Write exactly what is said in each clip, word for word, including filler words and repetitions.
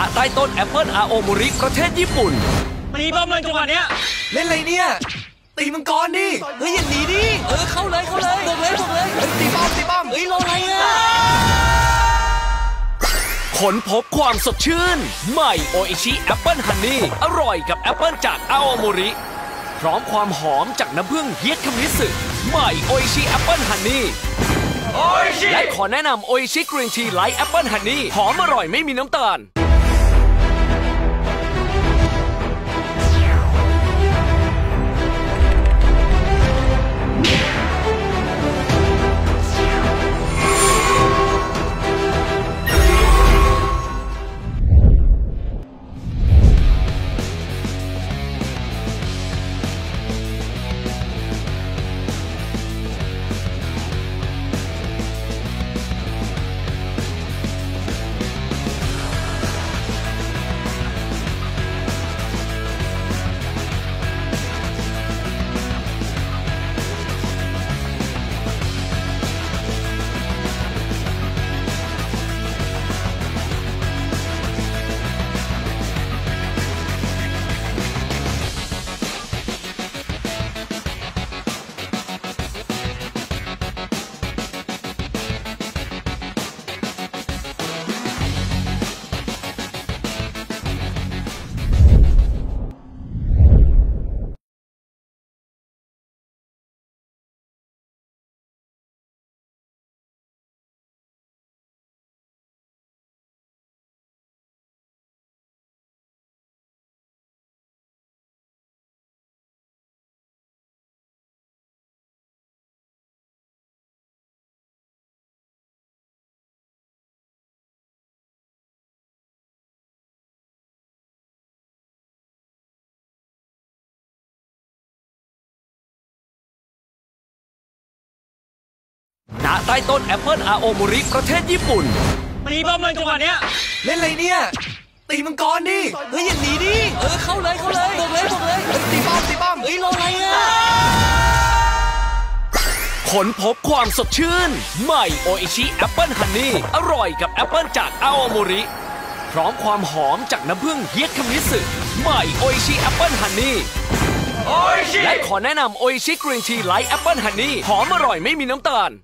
ณใต้ต้นแอปเปิลอาโอโมริประเทศญี่ปุ่นตีป้อมเลยจังหวะเนี้ยเล่นอะไรเนี่ยตีมังกรดิเฮ้ยอย่าหนีดิเออเข้าเลยเข้าเลยบอกเลยบอกเลยตีป้อมตีป้อมเฮ้ยรออะไรอ่ะค้นพบความสดชื่นใหม่โออิชิแอปเปิลฮันนี่อร่อยกับแอปเปิลจากอาโอโมริพร้อมความหอมจากน้ำผึ้งเฮียดคามิสึใหม่โออิชิแอปเปิลฮันนี่และขอแนะนำโออิชิกรีนทีไลท์แอปเปิลฮันนี่หอมอร่อยไม่มีน้ำตาลณใต้ต้นแอปเปิลอาโอโมริประเทศญี่ปุ่นตีป้อมเลยจังหวะเนี้ยเล่นอะไรเนี่ยตีมังกรดิเฮ้ยอย่าหนีดิเออเข้าเลยเข้าเลยบอกเลยบอกเลยตีป้อมตีป้อมเฮ้ยรออะไรอ่ะค้นพบความสดชื่นใหม่โออิชิแอปเปิลฮันนี่อร่อยกับแอปเปิลจากอาโอโมริพร้อมความหอมจากน้ำผึ้งเฮียดคามิสึใหม่โออิชิแอปเปิลฮันนี่และขอแนะนำโออิชิกรีนทีไลท์แอปเปิลฮันนี่หอมอร่อยไม่มีน้ำตาล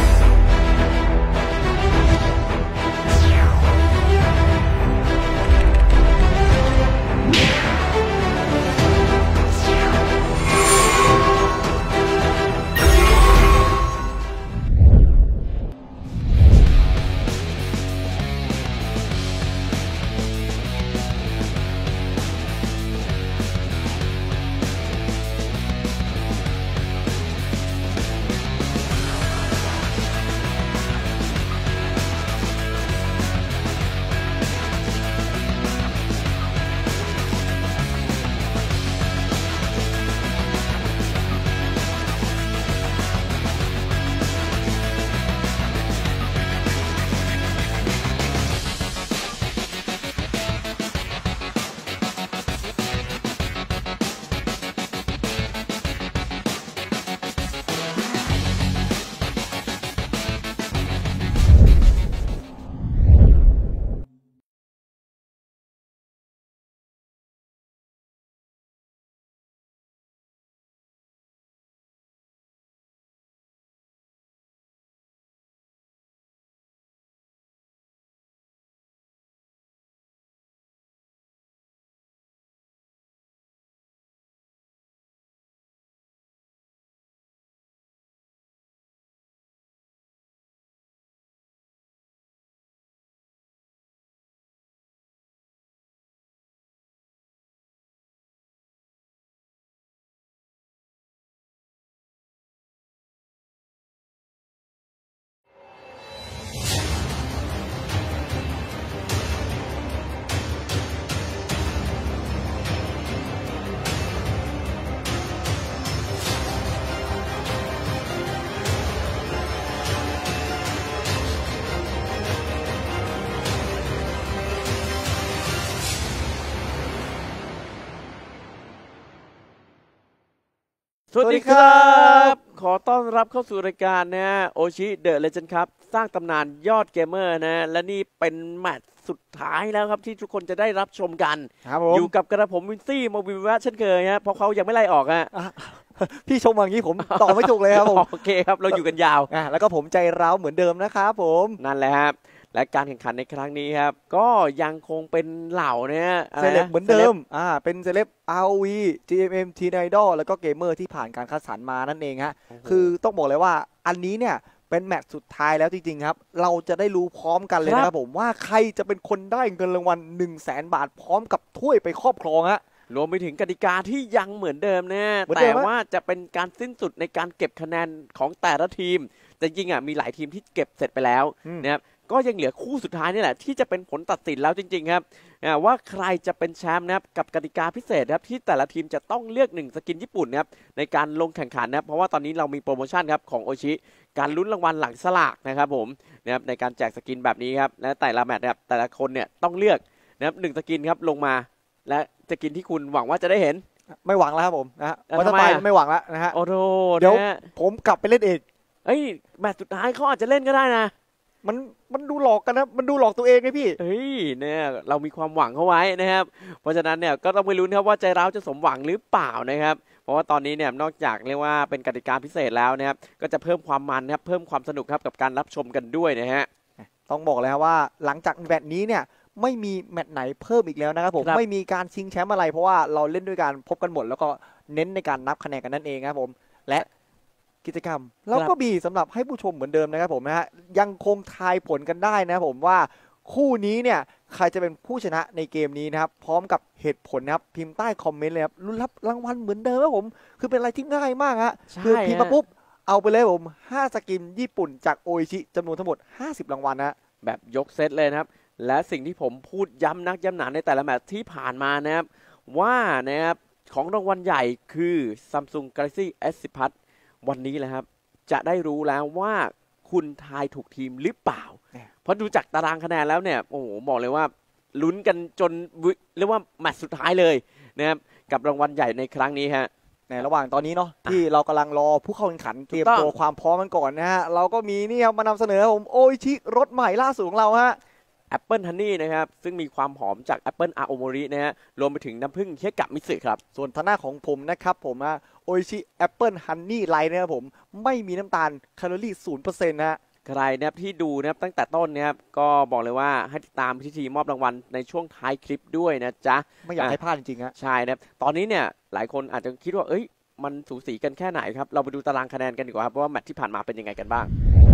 สวัสดีครับขอต้อนรับเข้าสู่รายการนะโอชิเดอะเลเจนด์ครับสร้างตำนานยอดเกมเมอร์นะและนี่เป็นแมตช์สุดท้ายแล้วครับที่ทุกคนจะได้รับชมกันครับผมอยู่กับกระผมวินซี่โมบิลวะเช่นเคยฮะเพราะเขายังไม่ไล่ออกฮะพี่ชมมาอย่างนี้ผมตอบไม่ถูกเลยครับผมโอเคครับเราอยู่กันยาวอ่ะแล้วก็ผมใจร้าวเหมือนเดิมนะครับผมนั่นแหละครับและการแข่งขันในครั้งนี้ครับก็ยังคงเป็นเหล่าเนี่ยเซเลบเหมือนเดิมอ่าเป็นเซเลบ อาร์ โอ วี จี เอ็ม เอ็ม Teen Idol แล้วก็เกมเมอร์ที่ผ่านการคัดสรรมานั่นเองฮะคือต้องบอกเลยว่าอันนี้เนี่ยเป็นแมตช์สุดท้ายแล้วจริงๆครับเราจะได้รู้พร้อมกันเลยนะครับผมว่าใครจะเป็นคนได้เงินรางวัล หนึ่งแสน บาทพร้อมกับถ้วยไปครอบครองฮะรวมไปถึงกติกาที่ยังเหมือนเดิมนะแต่ว่าจะเป็นการสิ้นสุดในการเก็บคะแนนของแต่ละทีมแต่จริงอ่ะมีหลายทีมที่เก็บเสร็จไปแล้วนะครับก็ยังเหลือคู่สุดท้ายนี่แหละที่จะเป็นผลตัดสินแล้วจริงๆครับว่าใครจะเป็นแชมป์นะครับกับกติกาพิเศษครับที่แต่ละทีมจะต้องเลือกหนึ่งสกินญี่ปุ่นนะครับในการลงแข่งขันนะครับเพราะว่าตอนนี้เรามีโปรโมชั่นครับของโอชิการลุ้นรางวัลหลังสลากนะครับผมนะครับในการแจกสกินแบบนี้ครับและแต่ละแมตช์นะครับแต่ละคนเนี่ยต้องเลือกนะครับหนึ่งสกินครับลงมาและสกินที่คุณหวังว่าจะได้เห็นไม่หวังแล้วครับผมนะวันต่อไปไม่หวังแล้วนะฮะโอ้โหเดี๋ยวผมกลับไปเล่นเองเอ้ยแมตช์สุดท้ายเขาอาจจะเล่นก็ได้นะมันมันดูหลอกกันนะมันดูหลอกตัวเองไงพี่เฮ้ยเนี่ยเรามีความหวังเข้าไว้นะครับเพราะฉะนั้นเนี่ยก็ต้องไปลุ้นครับว่าใจเราจะสมหวังหรือเปล่านะครับเพราะว่าตอนนี้เนี่ยนอกจากเรียกว่าเป็นกติกาพิเศษแล้วนะครับก็จะเพิ่มความมันครับเพิ่มความสนุกครับกับการรับชมกันด้วยนะฮะต้องบอกเลยครับว่าหลังจากแมตช์นี้เนี่ยไม่มีแมตช์ไหนเพิ่มอีกแล้วนะครับผมไม่มีการชิงแชมป์อะไรเพราะว่าเราเล่นด้วยการพบกันหมดแล้วก็เน้นในการนับคะแนนกันนั่นเองครับผมและกิจกรรมเราก็มีสำหรับให้ผู้ชมเหมือนเดิมนะครับผมนะฮะยังคงทายผลกันได้นะครับผมว่าคู่นี้เนี่ยใครจะเป็นผู้ชนะในเกมนี้นะครับพร้อมกับเหตุผลนะครับพิมพ์ใต้คอมเมนต์เลยครับลุ้นรับรางวัลเหมือนเดิมครับผมคือเป็นอะไรที่ง่ายมากฮะคือพิมพ์มาปุ๊บเอาไปเลยผมห้าสกินญี่ปุ่นจากโออิชิจำนวนทั้งหมดห้าสิบรางวัลนะแบบยกเซตเลยนะครับและสิ่งที่ผมพูดย้ำนักย้ำหนาในแต่ละแมตช์ที่ผ่านมานะครับว่านะครับของรางวัลใหญ่คือ Samsung Galaxy เอส สิบ Plus วันนี้แหละครับจะได้รู้แล้วว่าคุณทายถูกทีมหรือเปล่าเพราะดูจากตารางคะแนนแล้วเนี่ยโอ้โหบอกเลยว่าลุ้นกันจนเรียกว่าแมตช์สุดท้ายเลยนะครับกับรางวัลใหญ่ในครั้งนี้ฮะในระหว่างตอนนี้เนาะที่เรากำลังรอผู้เข้าแข่งขันเตรียมตัวความพร้อมกันก่อนนะฮะเราก็มีนี่ครับมานำเสนอผมโออิชิรถใหม่ล่าสุดของเราฮะ Apple Honey นะครับซึ่งมีความหอมจาก Apple Aomori นะฮะรวมไปถึงน้ำผึ้งเฮียกะมิสึครับส่วนทางหน้าของผมนะครับผมนะโออิชิ Apple Honey Light นะครับผมไม่มีน้ำตาลแคลอรี่ ศูนย์เปอร์เซ็นต์ นะใครนะครับที่ดูนะครับตั้งแต่ต้นนะครับก็บอกเลยว่าให้ติดตามพิธีมอบรางวัลในช่วงท้ายคลิปด้วยนะจ๊ะไม่อยากให้พลาดจริงๆฮะใช่นะครับตอนนี้เนี่ยหลายคนอาจจะคิดว่าเอ้ยมันสูสีกันแค่ไหนครับเราไปดูตารางคะแนนกันดีกว่าครับว่าแมตช์ที่ผ่านมาเป็นยังไงกันบ้าง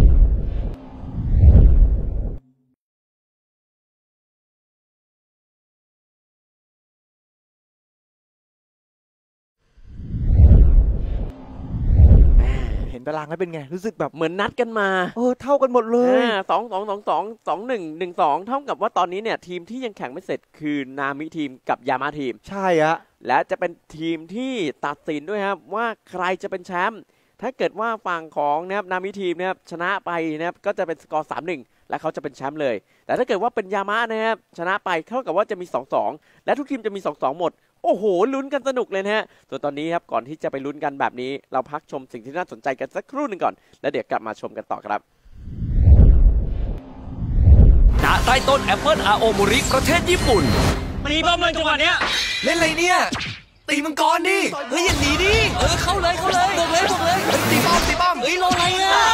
ตารางแล้วเป็นไงรู้สึกแบบเหมือนนัดกันมาเออเท่ากันหมดเลยสองสองสองสองสองหนึ่งหนึ่งสองเท่ากับว่าตอนนี้เนี่ยทีมที่ยังแข่งไม่เสร็จคือนามิทีมกับยามาทีมใช่ฮะและจะเป็นทีมที่ตัดสินด้วยครับว่าใครจะเป็นแชมป์ถ้าเกิดว่าฝั่งของนะครับนามิทีมนะครับชนะไปนะครับก็จะเป็นสกอร์ สามหนึ่ง และเขาจะเป็นแชมป์เลยแต่ถ้าเกิดว่าเป็นยามะนะครับชนะไปเท่ากับว่าจะมี สองสอง และทุกทีมจะมี สองสอง หมดโอ้โหลุ้นกันสนุกเลยนะฮะส่วนตอนนี้ครับก่อนที่จะไปลุ้นกันแบบนี้เราพักชมสิ่งที่น่าสนใจกันสักครู่หนึ่งก่อนแล้วเดี๋ยวกลับมาชมกันต่อครับณใต้ต้นแอปเปิลอาโอโมริประเทศญี่ปุ่นตีป้อมเลยจังหวะเนี้ยเล่นอะไรเนี่ยตีมังกรดิเฮ้ยอย่างนี้ดิเออเข้าเลยเข้าเลยบวกเลยบวกเลยตีป้อมตีป้อมเฮ้ยรออะไรอ่ะ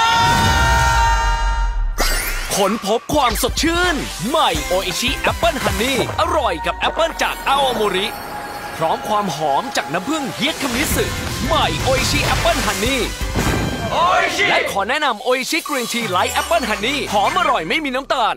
ค้นพบความสดชื่นใหม่โออิชิแอปเปิลฮันนี่อร่อยกับแอปเปิลจากอาโอโมริพร้อมความหอมจากน้ำผึ้งเฮียคามิสึใหม่โออิชิแอปเปิลฮันนี่และขอแนะนำโออิชิกรีนทีไลท์แอปเปิลฮันนี่หอมอร่อยไม่มีน้ำตาล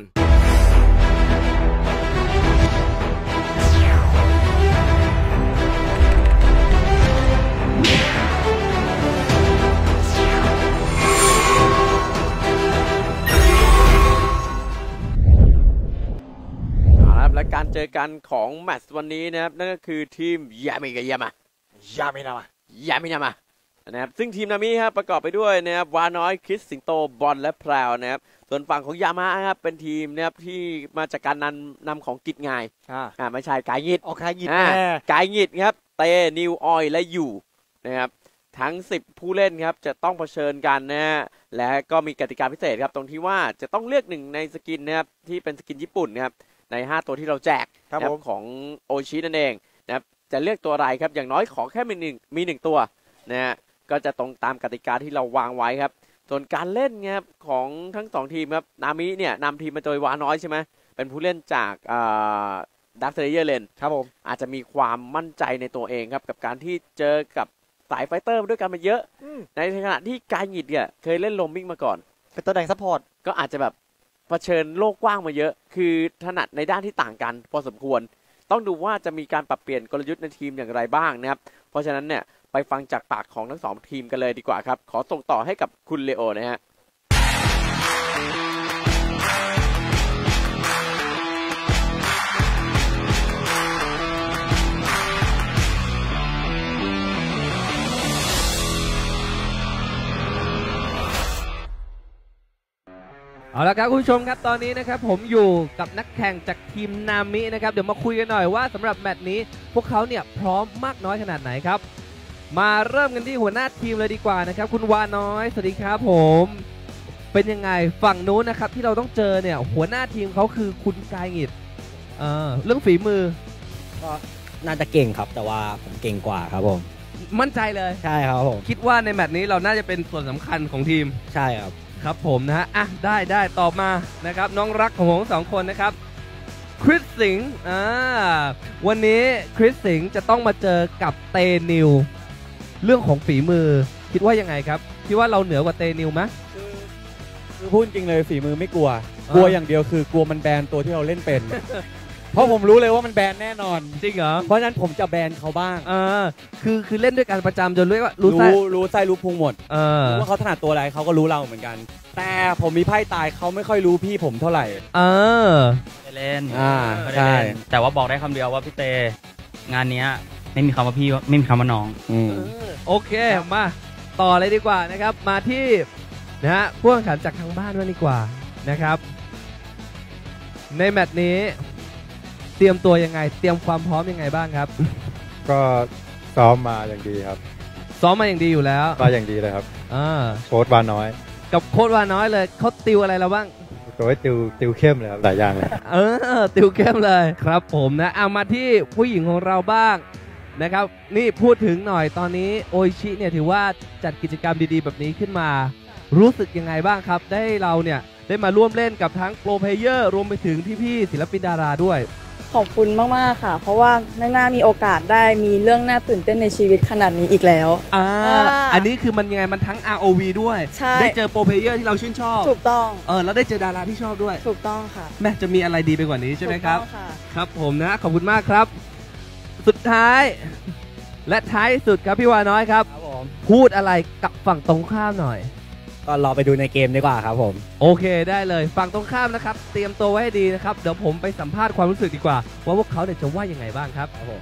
และการเจอกันของแมตช์วันนี้นะครับนั่นก็คือทีมยามิกับยามะยามินามะยามินามะนะครับซึ่งทีมนามิครับประกอบไปด้วยนะครับวาน้อยคริสสิงโตบอลและแพรวนะครับส่วนฝั่งของยามะครับเป็นทีมนะครับที่มาจากการนำนำของกิจงายอ่าอ่าไม่ใช่กายงิดออกกายงิดกายงิดครับเตนิวออยและอยู่นะครับทั้งสิบผู้เล่นครับจะต้องเผชิญกันนะฮะและก็มีกติกาพิเศษครับตรงที่ว่าจะต้องเลือกหนึ่งในสกินนะครับที่เป็นสกินญี่ปุ่นนะครับในห้าตัวที่เราแจกนะของโอชินั่นเองนะครับจะเลือกตัวอะไรครับอย่างน้อยขอแค่มีหนึ่งมีหนึ่งตัวนะฮะก็จะตรงตามกติกาที่เราวางไว้ครับส่วนการเล่นเนี่ยของทั้งสองทีมครับนามิเนี่ยนำทีมมาโดยวาน้อยใช่ไหมเป็นผู้เล่นจากดักเซเยอร์เลนครับผมอาจจะมีความมั่นใจในตัวเองครับกับการที่เจอกับสายไฟเตอร์ด้วยกันมาเยอะในขณะที่กายหงิดเนี่ยเคยเล่นโรมมิ่งมาก่อนเป็นตัวแดงซัพพอร์ตก็อาจจะแบบเผชิญโลกกว้างมาเยอะคือถนัดในด้านที่ต่างกันพอสมควรต้องดูว่าจะมีการปรับเปลี่ยนกลยุทธ์ในทีมอย่างไรบ้างนะครับเพราะฉะนั้นเนี่ยไปฟังจากปากของทั้งสองทีมกันเลยดีกว่าครับขอส่งต่อให้กับคุณเลโอนะฮะเอาละครับคุณผู้ชมครับตอนนี้นะครับผมอยู่กับนักแข่งจากทีมนามินะครับเดี๋ยวมาคุยกันหน่อยว่าสำหรับแมตช์นี้พวกเขาเนี่ยพร้อมมากน้อยขนาดไหนครับมาเริ่มกันที่หัวหน้าทีมเลยดีกว่านะครับคุณวาน้อยสวัสดีครับผมเป็นยังไงฝั่งนู้นนะครับที่เราต้องเจอเนี่ยหัวหน้าทีมเขาคือคุณกายหงิดเอ่อเรื่องฝีมือก็น่าจะเก่งครับแต่ว่าผมเก่งกว่าครับผมมั่นใจเลยใช่ครับผมคิดว่าในแมตช์นี้เราน่าจะเป็นส่วนสำคัญของทีมใช่ครับครับผมนะฮะอ่ะได้ได้ตอบมานะครับน้องรักของผมสองคนนะครับคริสสิงห์อ่าวันนี้คริสสิงห์จะต้องมาเจอกับเตนิวเรื่องของฝีมือคิดว่ายังไงครับคิดว่าเราเหนือกว่าเตนิวไหมคือคือพูดจริงเลยฝีมือไม่กลัวกลัวอย่างเดียวคือกลัวมันแบนตัวที่เราเล่นเป็น เพราะผมรู้เลยว่ามันแบนแน่นอนจริงเหรอเพราะฉะนั้นผมจะแบนเขาบ้างอ่าคือคือเล่นด้วยกันประจำจนรู้ว่ารู้รู้รู้ไส้รู้พุงหมดเออว่าเขาถนัดตัวอะไรเขาก็รู้เราเหมือนกันแต่ผมมีไพ่ตายเขาไม่ค่อยรู้พี่ผมเท่าไหร่เออไม่เล่นอ่าใช่แต่ว่าบอกได้คำเดียวว่าพี่เตงานนี้ไม่มีคำว่าพี่ไม่มีคำว่าน้องอืมโอเคมาต่อเลยดีกว่านะครับมาที่นะฮะผู้แข่งขันจากทางบ้านมาดีกว่านะครับในแมตช์นี้เตรียมตัวยังไงเตรียมความพร้อมยังไงบ้างครับก็ซ้อมมาอย่างดีครับซ้อมมาอย่างดีอยู่แล้วก็อย่างดีเลยครับอ่าโค้ชวาน้อยกับโค้ชวาน้อยเลยเขาติวอะไรเราบ้างโค้ชติวติวเข้มเลยครับหลายอย่างเลยเออติวเข้มเลยครับผมนะเอามาที่ผู้หญิงของเราบ้างนะครับนี่พูดถึงหน่อยตอนนี้โออิชิเนี่ยถือว่าจัดกิจกรรมดีๆแบบนี้ขึ้นมารู้สึกยังไงบ้างครับได้เราเนี่ยได้มาร่วมเล่นกับทั้งโปรเพลเยอร์รวมไปถึงพี่ๆศิลปินดาราด้วยขอบคุณมากๆค่ะเพราะว่าไม่น่ามีโอกาสได้มีเรื่องน่าตื่นเต้นในชีวิตขนาดนี้อีกแล้วอ่าอันนี้คือมันยังไงมันทั้ง อาร์ โอ วี ด้วยได้เจอโปรเพลเยอร์ที่เราชื่นชอบถูกต้องเออแล้วได้เจอดาราที่ชอบด้วยถูกต้องค่ะแม่จะมีอะไรดีไปกว่านี้ใช่ไหมครับครับผมนะขอบคุณมากครับสุดท้ายและท้ายสุดครับพี่วาน้อยครับพูดอะไรกับฝั่งตรงข้ามหน่อยก็รอไปดูในเกมดีกว่าครับผมโอเคได้เลยฝั่งตรงข้ามนะครับเตรียมตัวไว้ให้ดีนะครับเดี๋ยวผมไปสัมภาษณ์ความรู้สึกดีกว่าว่าพวกเขาเนี่ยจะว่ายังไงบ้างครับครับผม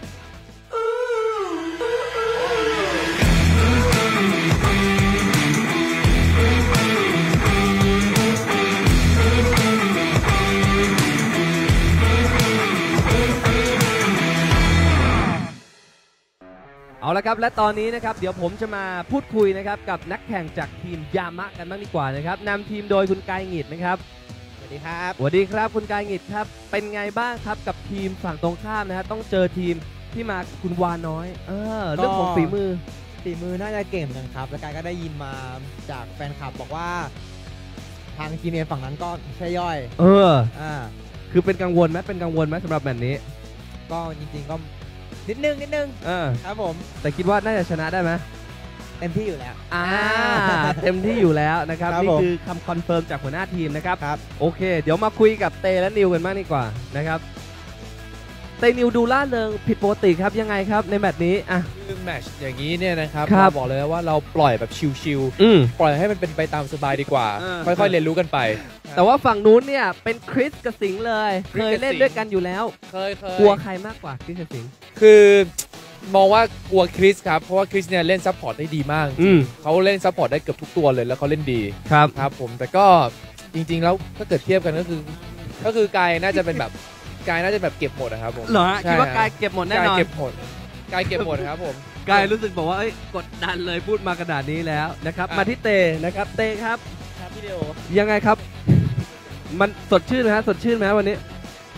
เอาละครับและตอนนี้นะครับเดี๋ยวผมจะมาพูดคุยนะครับกับนักแข่งจากทีมยามะกันบ้างดีกว่านะครับนำทีมโดยคุณกายหงิดนะครับสวัสดีครับสวัสดีครับคุณกายหงิดครับเป็นไงบ้างครับกับทีมฝั่งตรงข้ามนะฮะต้องเจอทีมที่มาคุณวาน้อยเออเรื่องของฝีมือฝีมือน่าจะเก่งเหมือนกันครับและกายก็ได้ยินมาจากแฟนคลับบอกว่าทางทีมเอฝั่งนั้นก็ใช่ย่อยเอออ่าคือเป็นกังวลไหมเป็นกังวลไหมสำหรับแบบนี้ก็จริงๆก็นิดนึงนิดนึงเออครับผมแต่คิดว่าน่าจะชนะได้ไหมเต็มที่อยู่แล้วอ่าเต็มที่อยู่แล้วนะครับนี่คือคำคอนเฟิร์มจากหัวหน้าทีมนะครับครับโอเคเดี๋ยวมาคุยกับเตและนิวกันมากดีกว่านะครับเตนิวดูล่าเริงผิดปกติครับยังไงครับในแมตช์นี้อ่ะคือแมตช์อย่างนี้เนี่ยนะครับเราบอกเลยว่าเราปล่อยแบบชิลๆปล่อยให้มันเป็นไปตามสบายดีกว่าค่อยๆเรียนรู้กันไปแต่ว่าฝั่งนู้นเนี่ยเป็นคริสกับสิงห์เลยเคยเล่นด้วยกันอยู่แล้วเคยเคยกลัวใครมากกว่าคริสกับสิงห์คือมองว่ากลัวคริสครับเพราะว่าคริสเนี่ยเล่นซัพพอร์ตได้ดีมากเขาเล่นซัพพอร์ตได้เกือบทุกตัวเลยแล้วเขาเล่นดีครับครับผมแต่ก็จริงๆแล้วถ้าเกิดเทียบกันก็คือก็คือกายน่าจะเป็นแบบกายน่าจะแบบเก็บหมดนะครับผมเหรอคิดว่ากายเก็บหมดแน่นอนกายเก็บหมดกายเก็บหมดครับผมกายรู้สึกบอกว่าเอ้ยกดดันเลยพูดมาขนาดนี้แล้วนะครับมาที่เตนะครับเตครับครับพี่เดียวยังไงครับมันสดชื่นไหมฮะสดชื่นไหมวันนี้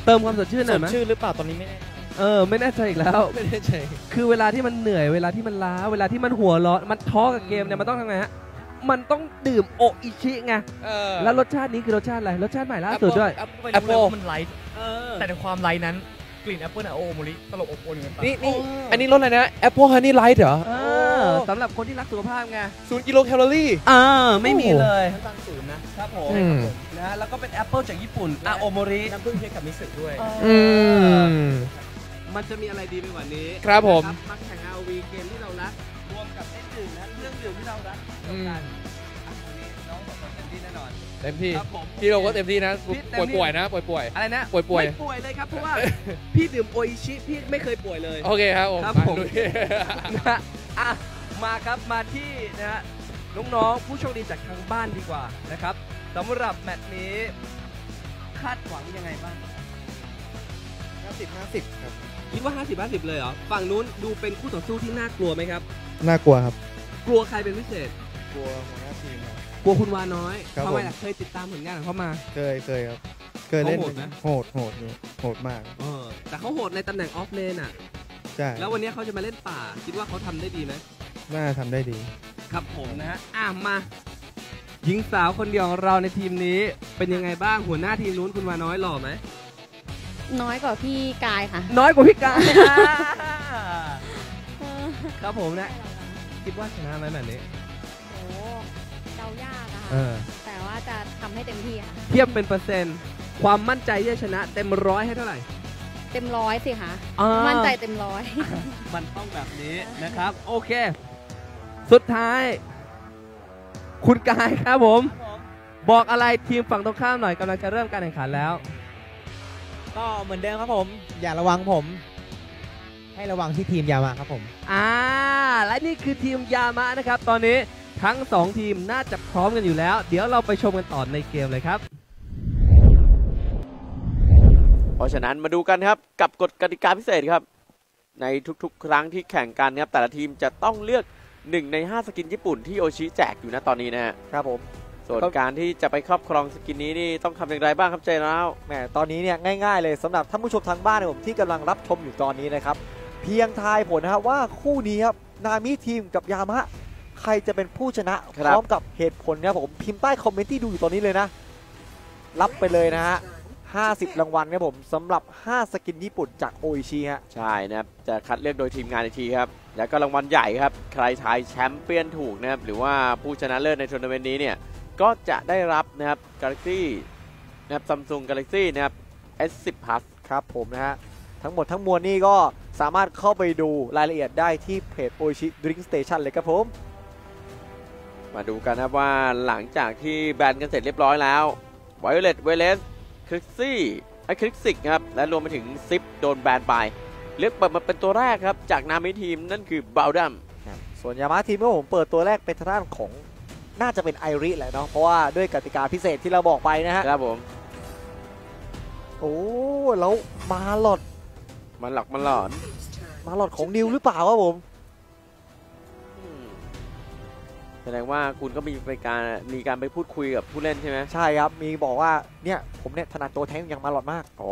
เติมความสดชื่นหสน่อยดไหมชื่นหรือเปล่าตอนนี้ไม่แน่เออไม่แน่ใจอีกแล้วไม่แน่ใจคือเวลาที่มันเหนื่อยเวลาที่มันล้าเวลาที่มันหัวร้อนมันท้อกับเกมเนี่ยมันต้องทำไงฮะมันต้องดื่มโออิชิไงแล้วรสชาตินี้คือรสชาติอะไรรสชาติใหม่ล่าสุดด้วยแอปเปิลมันไลท์แต่ในความไลท์นั้นกลิ่นแอปเปิลอะโอโมริตลบอบอวลเงินไปนี่นี่อันนี้รสอะไรนะ Apple Honey Light เหรอเออสำหรับคนที่รักสุขภาพไงศูนย์กิโลแคลอรี่อ่าไม่มีโอ้เลยน้ำตาลศูนย์นะครับผมอืมนะฮะแล้วก็เป็นแอปเปิลจากญี่ปุ่นอาโอโมริน้ำผึ้งเทียมกับมิสึด้วยอืมมันจะมีอะไรดีไปกว่านี้ครับผมนะมาแข่ง อาร์ โอ วี เกมที่เรารักรวมกับเล่นดื่มนะเรื่องดื่มที่เรารักร่วมกันอ่ะวันนี้น้องสองคนเต็มที่แน่นอนเต็มที่ครับผมพี่เราก็เต็มที่นะพี่เต็มที่ป่วยๆนะ ป่วยอะไรนะป่วยๆไม่ป่วยเลยครับเพราะว่า พี่ดื่มโออิชิพี่ไม่เคยป่วยเลยๆ โอเคครับผมครับมาผมดูที่นะฮะอ่ะมาครับมาที่นะฮะน้องๆผู้โชคดีจากทางบ้านดีกว่านะครับสำหรับแมตช์นี้คาดหวังยังไงบ้างห้าสิบ ห้าสิบครับคิดว่า ห้าสิบ ห้าสิบ เลยเหรอฝั่งนู้นดูเป็นคู่ต่อสู้ที่น่ากลัวไหมครับน่ากลัวครับกลัวใครเป็นพิเศษกลัวหัวหน้าทีมครับกลัวคุณวาน้อยครับทำไมผมล่ะเคยติดตามผลงานของเขามาเคยเคยครับ เคยเล่นเขาโหดไหมโหดโหดอยู่โหดมากเออแต่เขาโหดในตำแหน่งออฟเลนอ่ะใช่แล้ววันนี้เขาจะมาเล่นป่า คิดว่าเขาทำได้ดีไหมน่าทำได้ดีครับผมนะฮะอ่ะมาหญิงสาวคนเดียวของเราในทีมนี้เป็นยังไงบ้างหัวหน้าทีมนู้นคุณวาน้อยหล่อไหมน้อยกว่าพี่กายค่ะน้อยกว่าพี่กายครับผมนะคิดว่าชนะไหมแบบนี้โอ้เดายากอะเอค่ะอแต่ว่าจะทำให้เต็มที่ค่ะเทียบเป็นเปอร์เซ็นต์ ความมั่นใจที่จะชนะเต็มร้อยให้เท่าไหร่เต็มร้อยสิคะอ่ามั่นใจเต็มร้อยมันต้องแบบนี้นะครับ โอเค สุดท้าย คุณกายครับผม บอกอะไรทีมฝั่งตรงข้ามหน่อยกำลังจะเริ่มการแข่งขันแล้วก็เหมือนเดิมครับผม อย่าระวังผม ให้ระวังที่ทีมยามาครับผมอ่า และนี่คือทีมยามะนะครับ ตอนนี้ทั้งสองทีมน่าจะพร้อมกันอยู่แล้ว เดี๋ยวเราไปชมกันต่อในเกมเลยครับเพราะฉะนั้นมาดูกันครับกับกฎกติกาพิเศษครับในทุกๆ ครั้งที่แข่งกันครับแต่ละทีมจะต้องเลือกหนึ่งในห้าสกินญี่ปุ่นที่โอชิแจกอยู่นะตอนนี้นะฮะครับผมส่วนการที่จะไปครอบครองสกินนี้นี่ต้องทำอย่างไรบ้างครับเจนแล้วแหมตอนนี้เนี่ยง่ายๆเลยสำหรับท่านผู้ชมทางบ้านเนี่ยผมที่กำลังรับชมอยู่ตอนนี้นะครับเพียงทายผลนะครับว่าคู่นี้ครับนามิทีมกับยามะใครจะเป็นผู้ชนะพร้อมกับเหตุผลครับผมพิมพ์ใต้คอมเมนต์ที่ดูอยู่ตอนนี้เลยนะรับไปเลยนะฮะห้าสิบรางวัลครับผมสำหรับห้าสกินญี่ปุ่นจากโออิชิฮะใช่นะครับจะคัดเลือกโดยทีมงานอีกทีครับแล้วก็รางวัลใหญ่ครับใครทายแชมเปี้ยนถูกนะครับหรือว่าผู้ชนะเลิศในทัวร์นาเมนต์นี้เนี่ยก็จะได้รับนะครับ Galaxy นะครับ Samsung Galaxy นะครับ เอส สิบ Plus ครับผมนะฮะทั้งหมดทั้งมวลนี่ก็สามารถเข้าไปดูรายละเอียดได้ที่เพจโออิชิดริงก์สเตชันเลยครับผมมาดูกันนะครับว่าหลังจากที่แบนกันเสร็จเรียบร้อยแล้ว Violet v e l e s คริกซี่ไอคริกซิกครับและรวมไปถึงซิปโดนแบนไปเลือกเปิดมาเป็นตัวแรกครับจากนามิทีมนั่นคือบาวดัมส่วนยามาทีมก็ผมเปิดตัวแรกเป็นทางด้านของน่าจะเป็นไอริแหละเนาะเพราะว่าด้วยกติกาพิเศษที่เราบอกไปนะฮะครับผมโอ้แล้วมาหลอดมันหลอกมันหลอนมาหลอดของนิวหรือเปล่าครับผมแสดงว่าคุณก็มีไปการมีการไปพูดคุยกับผู้เล่นใช่ไหมใช่ครับมีบอกว่าเนี่ยผมเนี่ยถนัดตัวแทงอย่างมาหลอดมากอ๋อ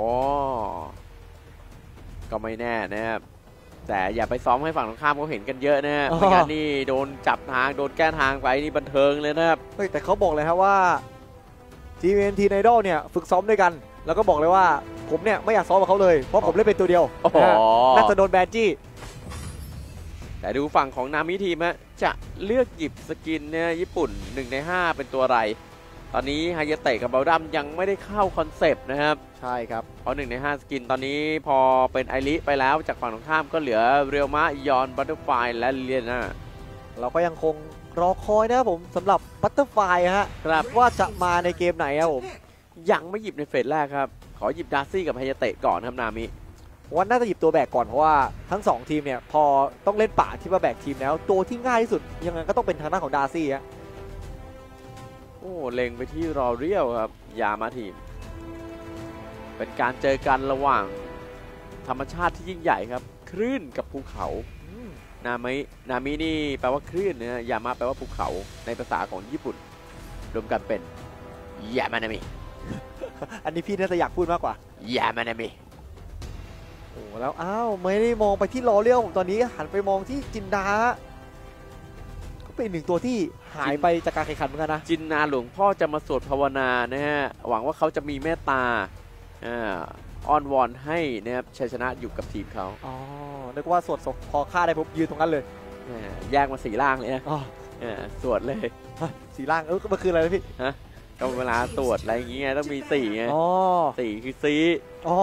ก็ไม่แน่นะครับแต่อย่าไปซ้อมให้ฝั่งตรงข้ามเขาเห็นกันเยอะนะฮะอ๋อไม่งั้นนี่โดนจับทางโดนแก้ทางไปนี่บันเทิงเลยนะครับเฮ้ยแต่เขาบอกเลยครับว่า ที เอ็น ที ไนดอลเนี่ยฝึกซ้อมด้วยกัน แล้วก็บอกเลยว่าผมเนี่ยไม่อยากซ้อมกับเขาเลยเพราะผมเล่นเป็นตัวเดียวโอ้โหนะฮะน่าจะโดนแบนจี้แต่ดูฝั่งของนามิทีมฮะจะเลือกหยิบสกินเนี่ยญี่ปุ่นหนึ่งในห้าเป็นตัวอะไรตอนนี้ไฮยาเตะกับเบลดัมยังไม่ได้เข้าคอนเซปต์นะครับใช่ครับเพราะหนึ่งในห้าสกินตอนนี้พอเป็นไอริไปแล้วจากฝั่งตรงข้ามก็เหลือเรียวมะยอนบัตเตอร์ไฟและเลียนาเราก็ยังคงรอคอยนะครับผมสำหรับบัตเตอร์ไฟฮะครับว่าจะมาในเกมไหนครับผมยังไม่หยิบในเฟสแรกครับขอหยิบดาร์ซี่กับไฮยาเตะก่อนครับนามิว่าน่าจะหยิบตัวแบกก่อนเพราะว่าทั้งสองทีมเนี่ยพอต้องเล่นป่าที่ว่าแบกทีมแล้วตัวที่ง่ายที่สุดยังไงก็ต้องเป็นทางด้านของดาร์ซี่ฮะโอ้เล็งไปที่รอเรียวครับยามาทีม เป็นการเจอกันระหว่างธรรมชาติที่ยิ่งใหญ่ครับคลื่นกับภูเขานามินามินี่แปลว่าคลื่นนะยามาแปลว่าภูเขาในภาษาของญี่ปุ่นรวมกันเป็นยามานามิอันนี้พี่น่าจะอยากพูดมากกว่ายามานามิโอ้แล้วอ้าวไม่ได้มองไปที่ลอเรียลผมตอนนี้หันไปมองที่จินดาก็เป็นหนึ่งตัวที่หายไปจากการแข่งขันเหมือนกันนะจินนาหลวงพ่อจะมาสวดภาวนานะฮะหวังว่าเขาจะมีเมตตาอ่าอ้อนวอนให้นะครับชัยชนะอยู่กับทีมเขาอ๋อนึกว่าสวดศพพอฆ่าได้ปุ๊บยืนตรงนั้นเลยแยกมาสี่ล่างเลยนะสวดเลยสี่ล่างเออมันคืออะไรนะพี่ฮะก็เวลาตรวจอะไรอย่างเงี้ยต้องมีสี่ไงอ๋อสี่คือซีอ๋อ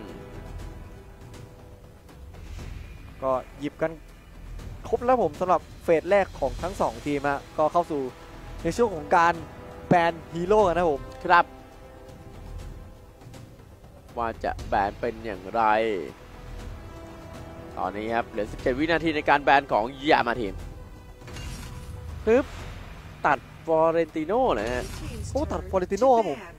ก็หยิบกันครบแล้วผมสำหรับเฟสแรกของทั้งสองทีมอะก็เข้าสู่ในช่วงของการแบนฮีโร่กันนะผมครับว่าจะแบนเป็นอย่างไรตอนนี้ครับเหลือสิบเจ็ดวินาทีในการแบนของยามาทีมปึ๊บตัดฟอเรนติโน่นะฮะโอ้ตัดฟอเรนติโน่ครับผม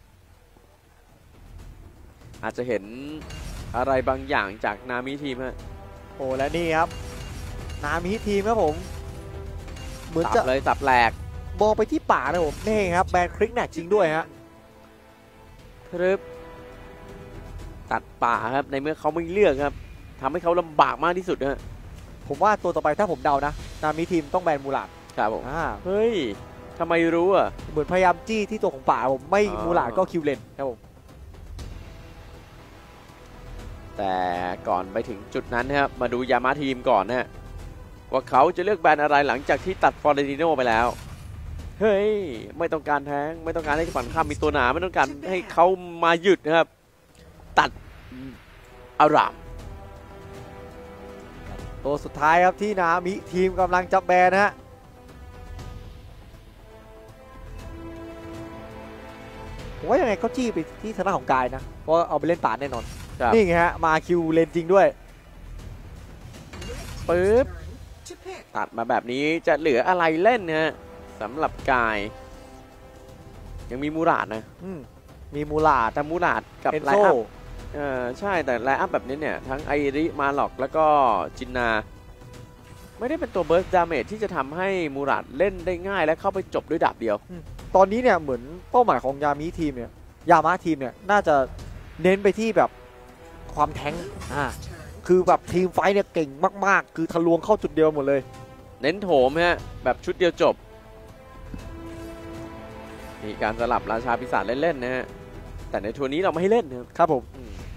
อาจจะเห็นอะไรบางอย่างจากนามิทีมฮะโอ้และนี่ครับนามิทีมครับผมเหมือนจะเลยสับแหลกมองไปที่ป่านะผมนี่ครับแบนคลิกแนกจริงด้วยฮะปึ๊บตัดป่าครับในเมื่อเขาไม่เลือกครับทำให้เขาลำบากมากที่สุดนะผมว่าตัวต่อไปถ้าผมเดานะนามิทีมต้องแบนมูลาดครับผมเฮ้ยทำไมรู้อ่ะเหมือนพยายามจี้ที่ตัวของป่าผมไม่มูลาดก็คิวเลนครับผมแต่ก่อนไปถึงจุดนั้นนะครับมาดูยามาทีมก่อนนะว่าเขาจะเลือกแบนอะไรหลังจากที่ตัดฟอเรนติโน่ไปแล้วเฮ้ยไม่ต้องการแทงไม่ต้องการให้ฝั่งข้ามมีตัวหนาไม่ต้องการให้เขามาหยุดนะครับตัดอารามตัวสุดท้ายครับที่นามิทีมกำลังจับแบนนะฮะผมว่ายังไงก็จี้ไปที่ทางด้านของกายนะเพราะเอาไปเล่นป่าแน่นอนนี่ไงฮะมาคิวเลนจริงด้วยปึ๊บตัดมาแบบนี้จะเหลืออะไรเล่นฮะสำหรับกายยังมีมูราดนะมีมูราดแต่มูราดกับไลอัพเออใช่แต่ไลอัพแบบนี้เนี่ยทั้งไอริมาล็อกแล้วก็จินนาไม่ได้เป็นตัวเบิร์สดาเมจที่จะทำให้มูราดเล่นได้ง่ายและเข้าไปจบด้วยดาบเดียวตอนนี้เนี่ยเหมือนเป้าหมายของยามิทีมเนี่ยยามาทีมเนี่ยน่าจะเน้นไปที่แบบความแทงอ่าคือแบบทีมไฟเนี่ยเก่งมากๆคือทะลวงเข้าจุดเดียวหมดเลยเน้นโถมฮะแบบชุดเดียวจบมีการสลับราชาปีศาจเล่นๆนะฮะแต่ในทัวร์นี้เราไม่ให้เล่นนะครับครับผม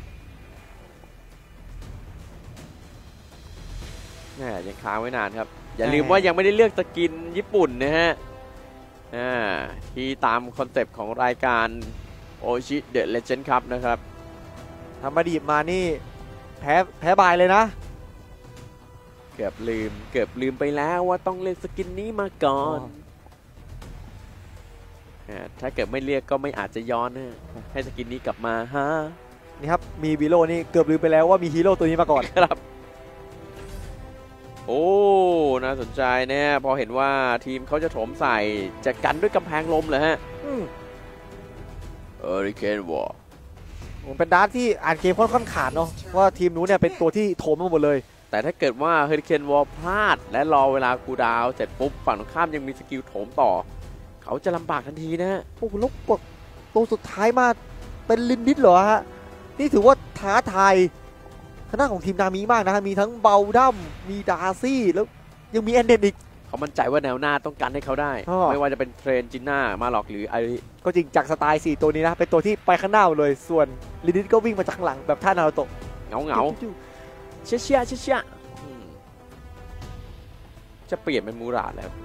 แหมยังค้างไว้นานครับอย่าลืมว่ายังไม่ได้เลือกสกินญี่ปุ่นนะฮะอ่าที่ตามคอนเซปต์ของรายการโอชิเดอะเลเจนด์คัพนะครับทำมาดีมานี่แพ้แพ้บายเลยนะเกือบลืมเกือบลืมไปแล้วว่าต้องเลือกสกินนี้มาก่อนถ้าเกิดไม่เรียกก็ไม่อาจจะย้อนนะให้สกินนี้กลับมาฮะนี่ครับมีวีโร่นี่เกือบลืมไปแล้วว่ามีฮีโร่ตัวนี้มาก่อนครับโอ้น่าสนใจเนี่ยพอเห็นว่าทีมเขาจะโถมใส่จะกันด้วยกำแพงลมเลยฮะเอริเคนวอร์ผมเป็นดาร์ทที่อ่านเกมค่อนข้างขาดเนาะว่าทีมนู้นเนี่ยเป็นตัวที่โถมมาหมดเลยแต่ถ้าเกิดว่าเฮอริเคนวอร์พลาดและรอเวลากูดาวเสร็จปุ๊บฝั่งตรงข้ามยังมีสกิลโถมต่อเขาจะลำบากทันทีนะโอ้โหแล้วกดตัวสุดท้ายมาเป็นลินดิสเหรอฮะนี่ถือว่าท้าทายทางด้านของทีมนามิมากนะมีทั้งเบลดัมมีดาร์ซี่แล้วยังมีแอนเดนอีกเขามั่นใจว่าแนวหน้าต้องการให้เขาได้ไม่ว่าจะเป็นเทรนจินน่ามาหลอกหรือไอริก็จริงจากสไตล์สี่ตัวนี้นะเป็นตัวที่ไปข้างหน้าเลยส่วนลินดิสก็วิ่งมาจากข้างหลังแบบท่านารุโตะเงาเงาเชี่ยเชี่ยเชี่ยเชี่ยจะเปลี่ยนเป็นมูราดแล้ว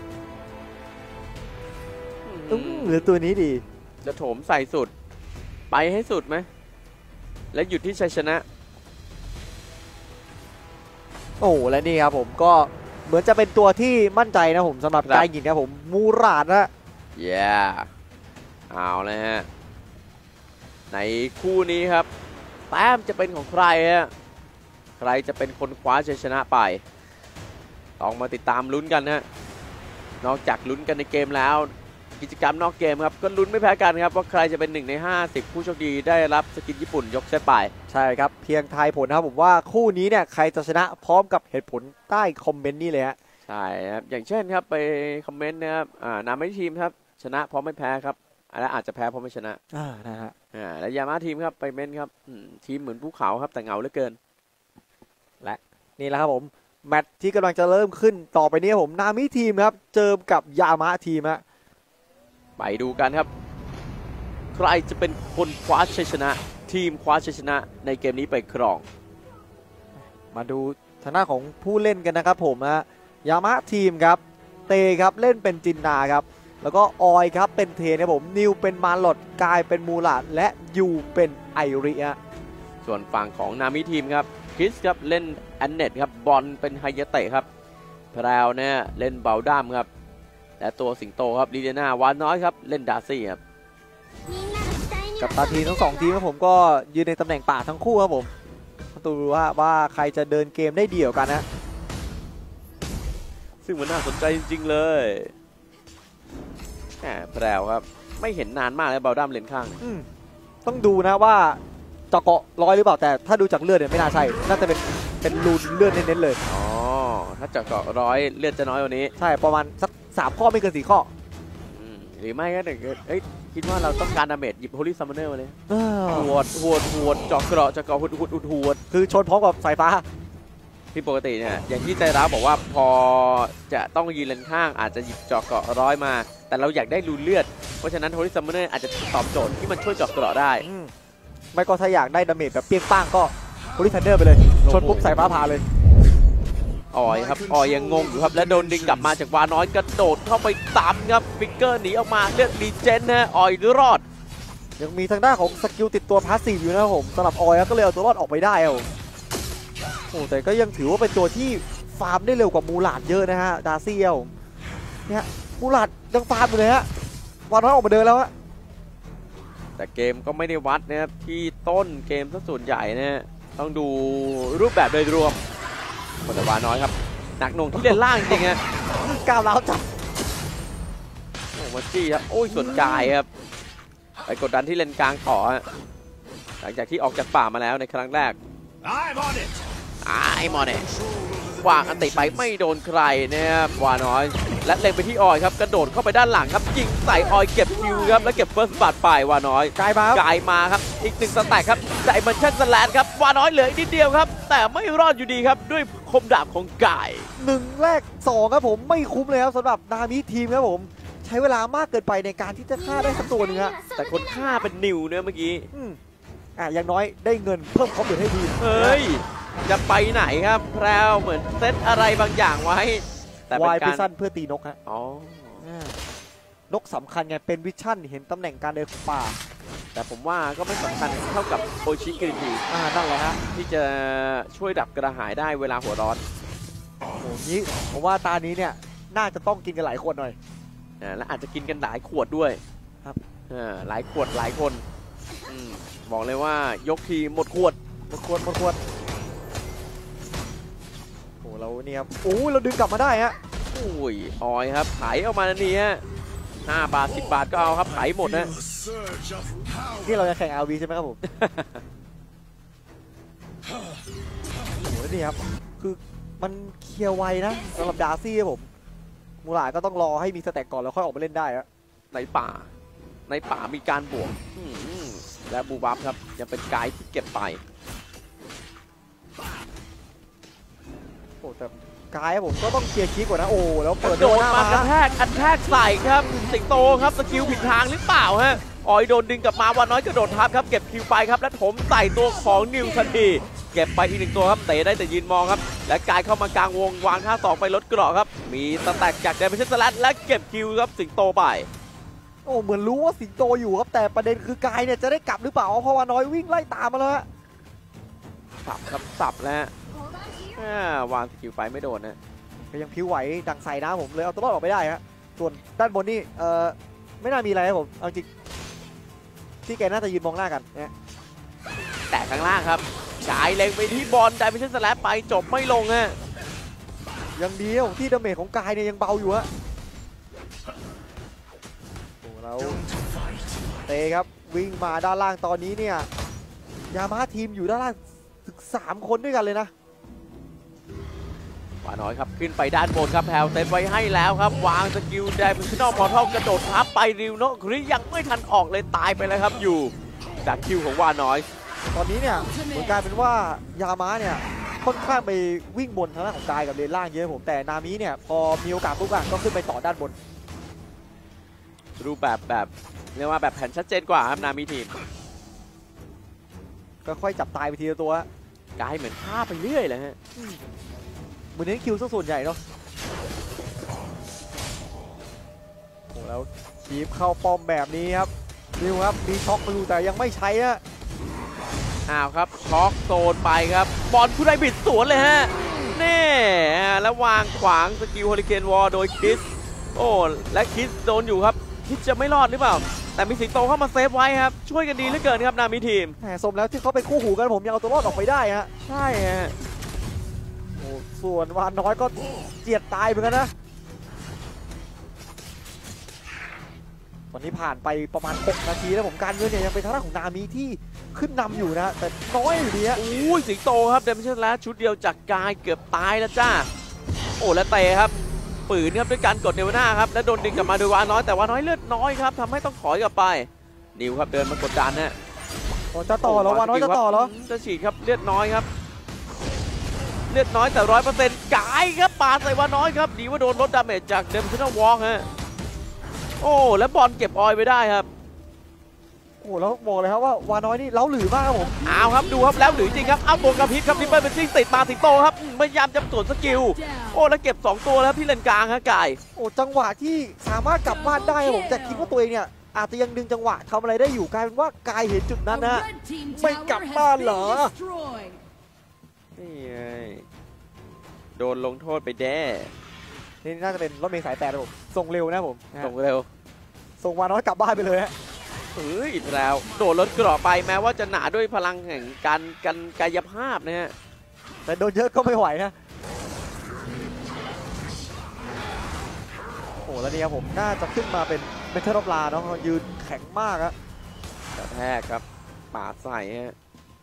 หรือตัวนี้ดีจะโถมใส่สุดไปให้สุดไหมและหยุดที่ชัยชนะโอ้และนี่ครับผมก็เหมือนจะเป็นตัวที่มั่นใจนะผมสำหรับกายหญิงครับผมมูราดนะเย้เอาเลยฮะในคู่นี้ครับแต้มจะเป็นของใครฮะใครจะเป็นคนคว้าชัยชนะไปต้องมาติดตามลุ้นกันนะนอกจากลุ้นกันในเกมแล้วกิจกรรมนอกเกมครับก็ลุ้นไม่แพ้กันครับว่าใครจะเป็นหนึ่งในห้าสิบผู้โชคดีได้รับสกินญี่ปุ่นยกเซตไปใช่ครับเพียงทายผลนะครับผมว่าคู่นี้เนี่ยใครจะชนะพร้อมกับเหตุผลใต้คอมเมนต์นี่เลยฮะใช่ครับอย่างเช่นครับไปคอมเมนต์นะครับอ่านามไม่ทีมครับชนะพร้อมไม่แพ้ครับไอและอาจจะแพ้เพราะไม่ชนะอ่านะฮะอ่าและยามาทีมครับไปเม้นครับอืมทีมเหมือนภูเขาครับแต่เหงาเหลือเกินและนี่แหละครับผมแมตช์ที่กำลังจะเริ่มขึ้นต่อไปนี้ผมนามิทีมครับเจอกับยามะทีมฮะไปดูกันครับใครจะเป็นคนคว้าชัยชนะ ทีมคว้าชัยชนะในเกมนี้ไปครองมาดูทางหน้าของผู้เล่นกันนะครับผมฮะยามะทีมครับเตครับเล่นเป็นจินนาครับแล้วก็ออยครับเป็นเทนะครับผมนิวเป็นมาร์ลอดกายเป็นมูลาดและยูเป็นไอริฮะส่วนฝั่งของนามิทีมครับคริสครับเล่นแอนเนตครับบอลเป็นไฮยาเตะครับแพรวเนี่ยเล่นเบลดัมครับและตัวสิงโตครับลีเดน่าวานน้อยครับเล่นดาร์ซี่ครับกับตาทีมทั้งสองทีมครับผมก็ยืนในตำแหน่งป่าทั้งคู่ครับผมมาดูว่าว่าใครจะเดินเกมได้เดี่ยวกันนะซึ่งมันน่าสนใจจริงๆเลยแหมแพรวครับไม่เห็นนานมากแล้วเบลดัมเลนข้างอืมต้องดูนะว่าเจาะเกาะร้อยหรือเปล่าแต่ถ้าดูจากเลือดเนี่ยไม่น่าใช่น่าจะเป็นเป็นรูนเลือดเน้นๆเลยอ๋อถ้าเจาะเกาะร้อยเลือดจะน้อยกว่านี้ใช่ประมาณสักสามข้อไม่เกินสี่ข้ออืมหรือไม่ก็เด็กเอ้ยคิดว่าเราต้องการดาเมจหยิบโฮลี่ซัมมอนเนอร์มาเลยเออหวดหวดหวดเจาะเกราะเจาะเกราะหุดหุดหุดหุดคือชนพร้อมกับสายฟ้าที่ปกติเนี่ยอย่างที่ใจร้าวบอกว่าพอจะต้องยืนเลนข้างอาจจะหยิบเจาะเกราะร้อยมาแต่เราอยากได้รูนเลือดเพราะฉะนั้นโฮลี่ซัมมอนเนอร์อาจจะตอบโจทย์ที่มันช่วยเจาะเกราะได้ไม่ก็ถ้าอยากได้ดาเมจแบบเปี้ยงป้างก็โฮลิทันเดอร์ไปเลยชนปุ๊บสายฟ้าผ่าเลยออยครับออยยังงงอยู่ครับและโดนดึงกลับมาจากวาน้อยกระโดดเข้าไปตามครับฟิกเกอร์หนีออกมาเลือกดีเจนนะออยรอดยังมีทางด้านของสกิลติดตัวพาสซีฟอยู่นะครับผมสำหรับออยก็เลยเอาตัวรอดออกไปได้ครับผมโอ้แต่ก็ยังถือว่าเป็นตัวที่ฟาร์มได้เร็วกว่ามูลาดเยอะนะฮะดาร์ซี่ครับผมเนี่ยมูลาดยังฟาร์มอยู่เลยฮะวาน้อยออกมาเดินแล้วฮะแต่เกมก็ไม่ได้วัดนะครับที่ต้นเกมซะส่วนใหญ่นะต้องดูรูปแบบโดยรวมคนแต่วาน้อยครับหนักหน่วงที่เล่นล่างจริงๆฮะก้าวร้าวจับโอ้มาจี้ครับโอ้ยส่วนกายครับไปกดดันที่เลนกลางต่อฮะหลังจากที่ออกจากป่ามาแล้วในครั้งแรกไอ้มอเนไอ้มอเนวางอันติไปไม่โดนใครนะครับวาน้อยและเล็งไปที่ออยครับกระโดดเข้าไปด้านหลังครับยิงใส่ออยเก็บคิวครับแล้วเก็บเฟิร์สบัตไปวาน้อยกายมากายมาครับอีกหนึ่งสแต็กครับไดมันชั่นสแลนครับวาน้อยเหลืออีกนิดเดียวครับแต่ไม่รอดอยู่ดีครับด้วยคมดาบของกายหนึ่งแรกสองครับผมไม่คุ้มเลยครับสำหรับนามิทีมครับผมใช้เวลามากเกินไปในการที่จะฆ่าได้สักตัวหนึงฮะแต่คนฆ่าเป็นนิวเนี่ยเมื่อกี้อืมอ่ะอย่างน้อยได้เงินเพิ่มความเดือดให้ทีมเฮ้ยจะไปไหนครับแพรวเหมือนเซตอะไรบางอย่างไว้แต่เป็นวายกาพิรซันเพื่อตีนกฮะอ๋อนกสำคัญไงเป็นวิชั่นเห็นตำแหน่งการเดินของป่าแต่ผมว่าก็ไม่สำคัญเท่ากับโอชิกรินทีอ่านั่นแหละฮะที่จะช่วยดับกระหายได้เวลาหัวร้อนโอ้โหนี้ผมว่าตานี้เนี่ยน่าจะต้องกินกันหลายคนหน่อยอ่าและอาจจะกินกันหลายขวดด้วยครับอ่าหลายขวดหลายคนอืมบอกเลยว่ายกทีหมดขวดหมดขวดหมดขวดโอ้เราเนี่ยครับโอ้เราดึงกลับมาได้ฮะโอ้ยออยครับขายออกมานี่ฮะห้าบาทสิบบาทก็เอาครับขายหมดนะนี่เราจะแข่ง อาร์ วี ใช่ไหมครับผม โอ้โหแล้วนี่ครับคือมันเคลียร์ไวนะสำหรับดาร์ซี่ครับผมมูลาก็ต้องรอให้มีสแต็กก่อนแล้วค่อยออกมาเล่นได้ฮะในป่าในป่ามีการบวกอืมและบูบับครับยังเป็นไกด์ที่เก็บไปโอ้แต่กายผมก็ต้องเคลียร์คีกว่านะโอ้แล้วเปิดโดนหน้มากระแทกอันแทกใส่ครับสิงโตครับสกิลผิดทางหรือเปล่าฮะออยโดนดึงกลับมาวาน้อยกระโดดทับครับเก็บคิวไปครับและถมใส่ตัวของนิวทันทีเก็บไปอีกหนึ่งตัวครับเตะได้แต่ยืนมองครับและกายเข้ามากลางวงวางท่าสองไปลดเกราะครับมีสแต็กจากเดมิเชนสแลตและเก็บคิวครับสิงโตไปโอ้เหมือนรู้ว่าสิงโตอยู่ครับแต่ประเด็นคือกายเนี่ยจะได้กลับหรือเปล่าเพราะว่าน้อยวิ่งไล่ตามมาแล้วฮะสับครับสับแล้วอ่าวางสกิลไปไม่โดนนะก็ยังพิ้วไหวดังใส่นะผมเลยเอาตัวรอดออกไม่ได้ฮะส่วนด้านบนนี่เอ่อไม่น่ามีอะไรครับผมเอาจริงที่แกน่าจะยืนมองหน้ากันนะแต่ข้างล่างครับฉายเล็งไปที่บอลไดมิเชนสแลตไปจบไม่ลงฮะยังดีครับที่ดาเมจของกายเนี่ยยังเบาอยู่ฮะโอ้เราเตะครับวิ่งมาด้านล่างตอนนี้เนี่ยยามาทีมอยู่ด้านล่างถึงสามคนด้วยกันเลยนะวาน้อยครับขึ้นไปด้านบนครับแพลวเซตไว้ให้แล้วครับวางสกิลไดมิชั่นอลพอร์ทัลกระโดดทับไปริวโนะคริยังไม่ทันออกเลยตายไปแล้วครับอยู่จากคิวของวาน้อยตอนนี้เนี่ยเหมือนกลายเป็นว่ายามาเนี่ยค่อนข้างไปวิ่งบนทางด้านของกายกับเลนล่างเยอะผมแต่นามิเนี่ยพอมีโอกาสปุ๊บอะก็ขึ้นไปต่อด้านบนรูปแบบแบบเรียกว่าแบบแผนชัดเจนกว่าครับนามิทีมก็ค่อยจับตายไปทีละตัวกายเหมือนฆ่าไปเรื่อยเลยฮะเหมือนเน้นคิวซะส่วนใหญ่เนาะโอ้แล้วทีมเข้าป้อมแบบนี้ครับนิวครับมีช็อคมาดูแต่ยังไม่ใช้อะอ้าวครับช็อกโซนไปครับบอลผู้ได้บิดสวนเลยฮะนี่แล้ววางขวางสกิลเฮอริเคนวอลโดยคิสโอ้และคิสโดนอยู่ครับคิสจะไม่รอดหรือเปล่าแต่มีสิงโตเข้ามาเซฟไว้ครับช่วยกันดีเหลือเกินครับนามิทีมแหมสมแล้วที่เขาเป็นคู่หูกันผมยังเอาตัวรอดออกไปได้ฮะใช่ฮะโอ้ส่วนวานน้อยก็เจียดตายเหมือนกันนะตอนนี้ผ่านไปประมาณหกนาทีแล้วผมการเงินเนี่ยยังเป็นทางด้านของนามิที่ขึ้นนำอยู่นะแต่น้อยอยู่ดีฮะอุ้ยสิงโตครับเดมชั่นแล้วชุดเดียวจากกายเกือบตายแล้วจ้าโอ้และเตะครับปืนครับด้วยการกดเนวาน่าครับและโดนดึงกลับมาโดยวาน้อยแต่วาน้อยเลือดน้อยครับทำให้ต้องถอยกลับไปนิวครับเดินมากดดันนะจะต่อแล้ววาน้อยจะต่อแล้วจะฉีดครับเลือดน้อยครับเลือดน้อยแต่ร้อยเปอร์เซ็นต์กายครับปาใส่วาน้อยครับดีว่าโดนลดดาเมจจากเดมชั่นวอล์กฮะโอ้แล้วบอลเก็บออยไปได้ครับโอ้แล้วบอกเลยครับว่าวาน้อยนี่เล้าหลือมากครับผมเอาครับดูครับแล้วหลือจริงครับเอาตัวกระพริบครับริปเปิลเป็นซิงติดมาสิงโตครับพยายามจะสวนสกิลโอ้แล้วเก็บสองตัวแล้วที่เลนกลางฮะกายโอ้จังหวะที่สามารถกลับบ้านได้ผมแต่คิดว่าตัวเองเนี่ยอาจจะยังดึงจังหวะทำอะไรได้อยู่กลายเป็นว่ากายเห็นจุดนั้นนะไม่กลับบ้านเหรอนี่ไงโดนลงโทษไปแด้นี่น่าจะเป็นรถเมล์สายแปดผมส่งเร็วนะผมส่งเร็วส่งวาน้อยกลับบ้านไปเลยฮะเฮ้ยแล้วโดดรถกรอบไปแม้ว่าจะหนาด้วยพลังแห่งการกันกายภาพนะฮะแต่โดนเยอะก็ไม่ไหวนะโอ้แล้วนี่ครับผมน่าจะขึ้นมาเป็นเมทัลลอฟลาเนาะยืนแข็งมากครับกระแทกครับปาดใส่ฮะ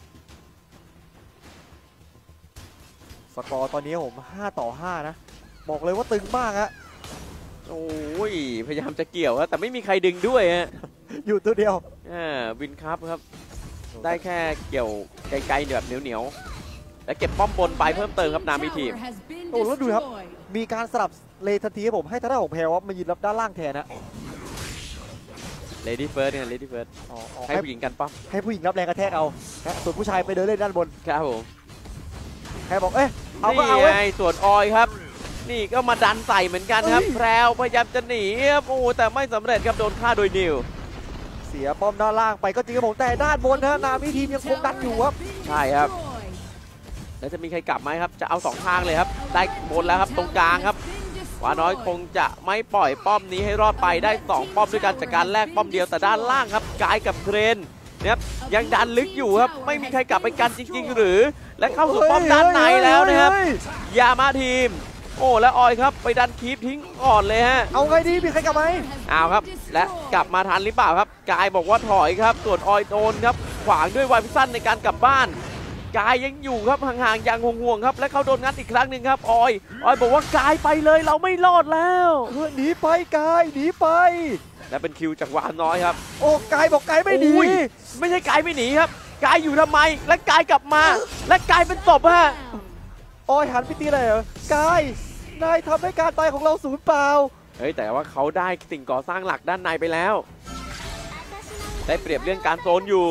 สกอร์ตอนนี้ผมห้าต่อห้านะบอกเลยว่าตึงมากฮะโอ้ยพยายามจะเกี่ยวครับแต่ไม่มีใครดึงด้วยฮะอยู่ตัวเดียวอ่าวินครับครับได้แค่เกี่ยวไกลๆแบบเหนียวๆและเก็บป้อมบนไปเพิ่มเติมครับนามิทีมโอ้แล้วดูครับมีการสลับเลทันทีผมให้ทางด้านของแพลวมายืนรับด้านล่างแทนนะเลดี้เฟิร์สเนี่ยเลดี้เฟิร์สให้ผู้หญิงกันป้อมให้ผู้หญิงรับแรงกระแทกเอาส่วนผู้ชายไปเดินเล่นด้านบนครับผมแพลบอกเอ๊ะเอาก็เอาไอ้ส่วนออยครับนี่ก็มาดันใส่เหมือนกันครับแพรวพยายามจะหนีครับโอ้แต่ไม่สำเร็จครับโดนฆ่าโดยนิวเสียป้อมด้านล่างไปก็จริงครับผมแต่ด้านบนนะนามิทีมยังคงดันอยู่ครับใช่ครับแล้วจะมีใครกลับไหมครับจะเอาสองทางเลยครับได้บนแล้วครับตรงกลางครับวาน้อยคงจะไม่ปล่อยป้อมนี้ให้รอดไปได้สองป้อมด้วยกันจากการแลกป้อมเดียวแต่ด้านล่างครับกายกับเทรนนะครับยังดันลึกอยู่ครับไม่มีใครกลับไปกันจริงๆหรือและเข้าสู่ป้อมด้านในแล้วนะครับยามาทีมโอ้และออยครับไปดันคีปทิ้งก่อนเลยฮะเอาไงดีมีใครกลับไหมเอาครับและกลับมาทันหรือเปล่าครับกายบอกว่าถอยครับส่วนออยโดนครับขวางด้วยไวพิสันในการกลับบ้านกายยังอยู่ครับห่างๆอย่างห่วงๆครับและเขาโดนงัดอีกครั้งหนึ่งครับออยออยบอกว่ากายไปเลยเราไม่รอดแล้วหนีไปกายหนีไปและเป็นคิวจากวานน้อยครับโอ้กายบอกกายไม่หนีไม่ใช่กายไม่หนีครับกายอยู่ทำไมและกายกลับมาและกายเป็นศพฮะออยหันไปตีเลยเหรอกายนายทำให้การตายของเราสูญเปล่าเฮ้ยแต่ว่าเขาได้สิ่งก่อสร้างหลักด้านในไปแล้วได้เปรียบเรื่องการโซนอยู่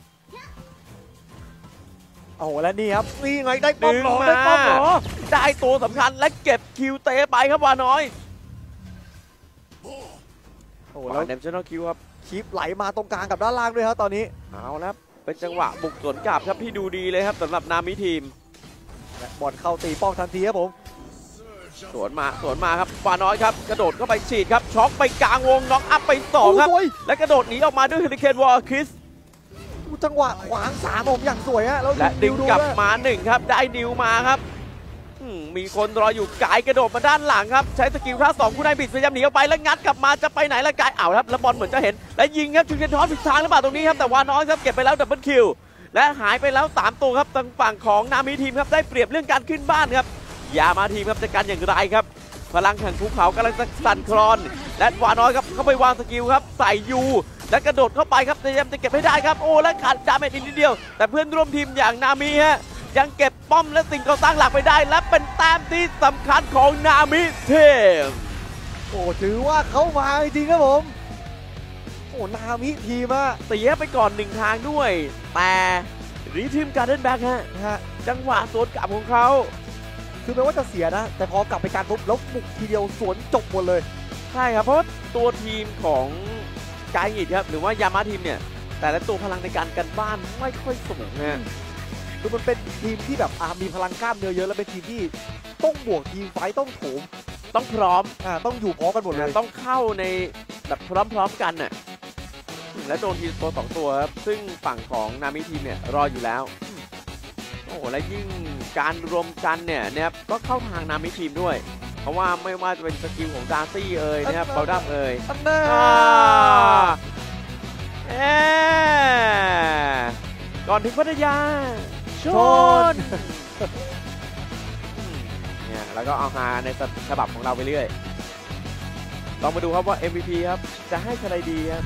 โอ้โหแล้วนี่ครับนี่ไงได้ป้อมหรอได้ป้อมหรอได้ตัวสำคัญและเก็บคิวเตะไปครับวาน้อยโอ้แล้วเดมชั่นคิวครับคลิปไหลมาตรงกลางกับด้านล่างด้วยครับตอนนี้เอาแล้วเป็นจังหวะบุกสวนกลับครับที่ดูดีเลยครับสำหรับนามิทีมบอลเข้าตีป้องทันทีครับผมสวนมาสวนมาครับวาน้อยครับกระโดดเข้าไปฉีดครับช็อกไปกลางวงน็อกอัพไปสองครับและกระโดดหนีออกมาด้วยเฮลิเคนวอลคิสจังหวะขวางสามผมอย่างสวยฮะและดึงกลับมาหนึ่งครับได้นิวมาครับมีคนรออยู่กายกระโดดมาด้านหลังครับใช้สกิลท่าสองคุณนายบิดพยายามหนีออกไปแล้วงัดกลับมาจะไปไหนละกายเอาครับแล้วบอลเหมือนจะเห็นและยิงครับจุดเด่นทอสผิดทางหรือเปล่าตรงนี้ครับแต่วาน้อยครับเก็บไปแล้วดับเบิลคิวและหายไปแล้วสามตัวครับทางฝั่งของนามิทีมครับได้เปรียบเรื่องการขึ้นบ้านครับยามาทีมครับจัดการอย่างไรครับพลังแห่งภูเขากำลังจะสั่นคลอนและวาน้อยครับเข้าไปวางสกิลครับใส่ยูและกระโดดเข้าไปครับพยายามจะเก็บให้ได้ครับโอ้และขาดดาเมจอีกนิดเดียวแต่เพื่อนร่วมทีมอย่างนามิฮะยังเก็บป้อมและสิ่งก่อสร้างหลักไปได้และเป็นแต้มที่สำคัญของนามิทีมโอ้ถือว่าเขามาจริงครับผมโอ้นามิทีมอะเสียไปก่อนหนึ่งทางด้วยแต่รีทีมการ์เด้นแบ็กฮะจังหวะสวนกลับของเขาคือแม้ว่าจะเสียนะแต่พอกลับไปการปุ๊บแล้วบุกทีเดียวสวนจบหมดเลยใช่ครับเพราะตัวทีมของกายอิดครับหรือว่ายามาทีมเนี่ยแต่ละตัวพลังในการกันบ้านไม่ค่อยสูงนะคือมันเป็นทีมที่แบบมีพลังกล้ามเนื้อเยอะแล้วเป็นทีมที่ต้องบวกทีมไฟต้องโถมต้องพร้อมอ่าต้องอยู่พร้อมกันหมดเลยต้องเข้าในแบบพร้อมๆกันน่ะและโดนทีมตัวสองตัวครับซึ่งฝั่งของนามิทีมเนี่ยรออยู่แล้วโอ้และยิ่งการรวมกันเนี่ยนะครับก็เข้าทางนามิทีมด้วยเพราะว่าไม่ว่าจะเป็นสกิลของดาร์ซี่เอ่ยนะครับเบลดัมเอ่ยก่อนถึงพัทยาชนเนี่ยแล้วก็เอาฮาในฉบับของเราไปเรื่อยลองมาดูครับว่า เอ็ม วี พี ครับจะให้ใครดีครับ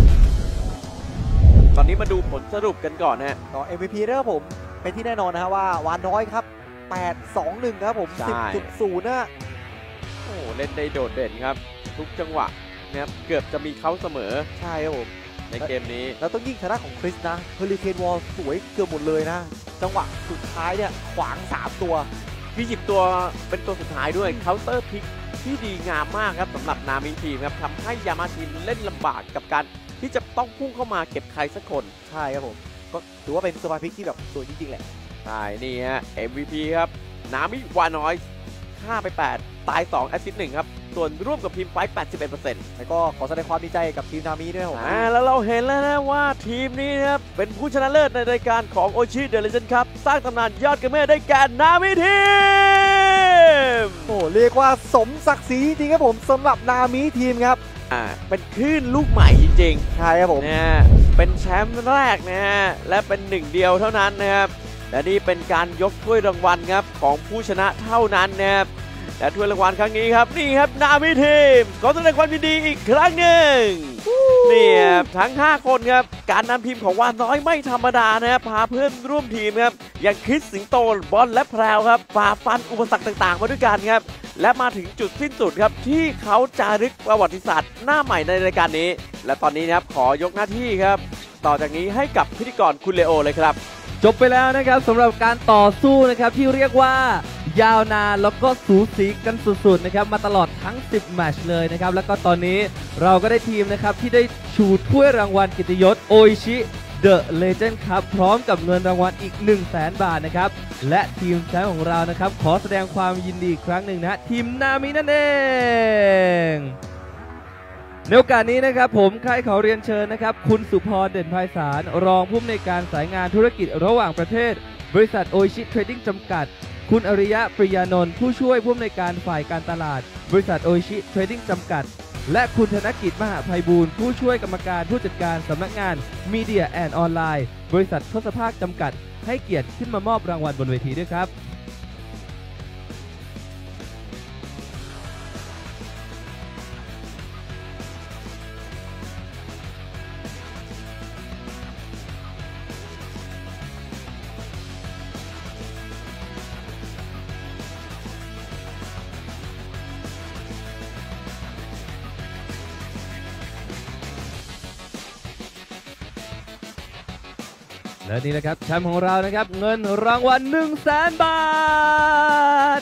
ตอนนี้มาดูผลสรุปกันก่อนนะต่อ เอ็ม วี พี นะครับผมเป็นที่แน่นอนนะฮะว่าวานน้อยครับแปด สอง หนึ่งครับผม สิบจุดศูนย์ นะโอ้เล่นได้โดดเด่นครับทุกจังหวะนะครับเกือบจะมีเขาเสมอใช่ครับผมในเกมนี้แล้วต้องยิ่งชนะของคริสนะเฮอริเคนวอลสวยเกือบหมดเลยนะจังหวะสุดท้ายเนี่ยขวางสามตัวพี่หยิบตัวเป็นตัวสุดท้ายด้วยเคาน์เตอร์พิกที่ดีงามมากครับสำหรับนามิทีมครับทำให้ยามาทีมเล่นลำบากกับการที่จะต้องพุ่งเข้ามาเก็บใครสักคนใช่ครับผมก็ถือว่าเป็นสปาพิกที่แบบสวยจริงๆแหละใช่นี่ฮะ เอ็ม วี พี ครับนามิวานอยฆ่าไปแปดตายสองแอสซิสต์หนึ่งครับส่วนร่วมกับทีมไฟท์ แปดสิบเอ็ดเปอร์เซ็นต์แล้วก็ขอแสดงความดีใจกับทีมนามิด้วยผมอ่าแล้วเราเห็นแล้วนะว่าทีมนี้นะครับเป็นผู้ชนะเลิศในรายการของโอชิเดอะเลเจนด์ครับสร้างตำนานยอดกระเมฆได้แก่นามิทีมโอ้เรียกว่าสมศักดิ์ศรีจริงครับผมสำหรับนามิทีมครับอ่าเป็นคลื่นลูกใหม่จริงๆใช่ครับผมเนี่ยเป็นแชมป์แรกนะฮะและเป็นหนึ่งเดียวเท่านั้นนะครับและนี่เป็นการยกถ้วยรางวัลครับของผู้ชนะเท่านั้นนะครับและถ้วยรางวัลครั้งนี้ครับนี่ครับนามิทีมขอแสดงความยินดีอีกครั้งหนึ่งนี่ครับทั้งห้าคนครับการนำทีมของวานน้อยไม่ธรรมดานะครับพาเพื่อนร่วมทีมครับอย่างคริสสิงโตบอลและแพรวครับฝ่าฟันอุปสรรคต่างๆมาด้วยกันครับและมาถึงจุดสิ้นสุดครับที่เขาจารึกประวัติศาสตร์หน้าใหม่ในรายการนี้และตอนนี้นะครับขอยกหน้าที่ครับต่อจากนี้ให้กับพิธีกรคุณเลโอเลยครับจบไปแล้วนะครับสำหรับการต่อสู้นะครับที่เรียกว่ายาวนานแล้วก็สูสีกันสุดๆนะครับมาตลอดทั้งสิบแมตช์เลยนะครับแล้วก็ตอนนี้เราก็ได้ทีมนะครับที่ได้ชูถ้วยรางวัลเกียรติยศโออิชิเดอะเลเจนด์ครับพร้อมกับเงินรางวัลอีก หนึ่งแสน บาทนะครับและทีมแชมป์ของเรานะครับขอแสดงความยินดีอีกครั้งหนึ่งนะทีมนามินั่นเองในโอกาสนี้นะครับผมใครเขาเรียนเชิญนะครับคุณสุพรเด่นไพศาลรองผู้อำนวยการสายงานธุรกิจระหว่างประเทศบริษัทโออิชิเทรดดิ้งจำกัดคุณอริยะปริยานนท์ผู้ช่วยผู้อำนวยการฝ่ายการตลาดบริษัทโออิชิเทรดดิ้งจำกัดและคุณธนกิจมหาไพบูลย์ผู้ช่วยกรรมการผู้จัดการสำนักงานมีเดียแอนด์ออนไลน์บริษัททศภาคจำกัดให้เกียรติขึ้นมามอบรางวัลบนเวทีด้วยครับและนี่นะครับแชมป์ของเรานะครับเงินรางวัล หนึ่งแสน บาท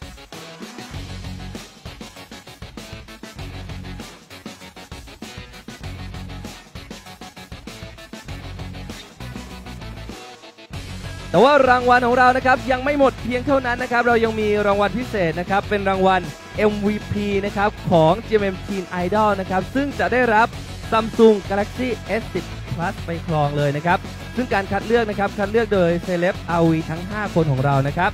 แต่ว่ารางวัลของเรานะครับยังไม่หมดเพียงเท่านั้นนะครับเรายังมีรางวัลพิเศษนะครับเป็นรางวัล เอ็ม วี พี นะครับของ จี เอ็ม เอ็ม Teen Idol นะครับซึ่งจะได้รับ Samsung Galaxy เอส สิบ Plus ไปครองเลยนะครับซึ่งการคัดเลือกนะครับคัดเลือกโดยเซเลบ อาร์ วี ทั้งห้าคนของเรานะครับ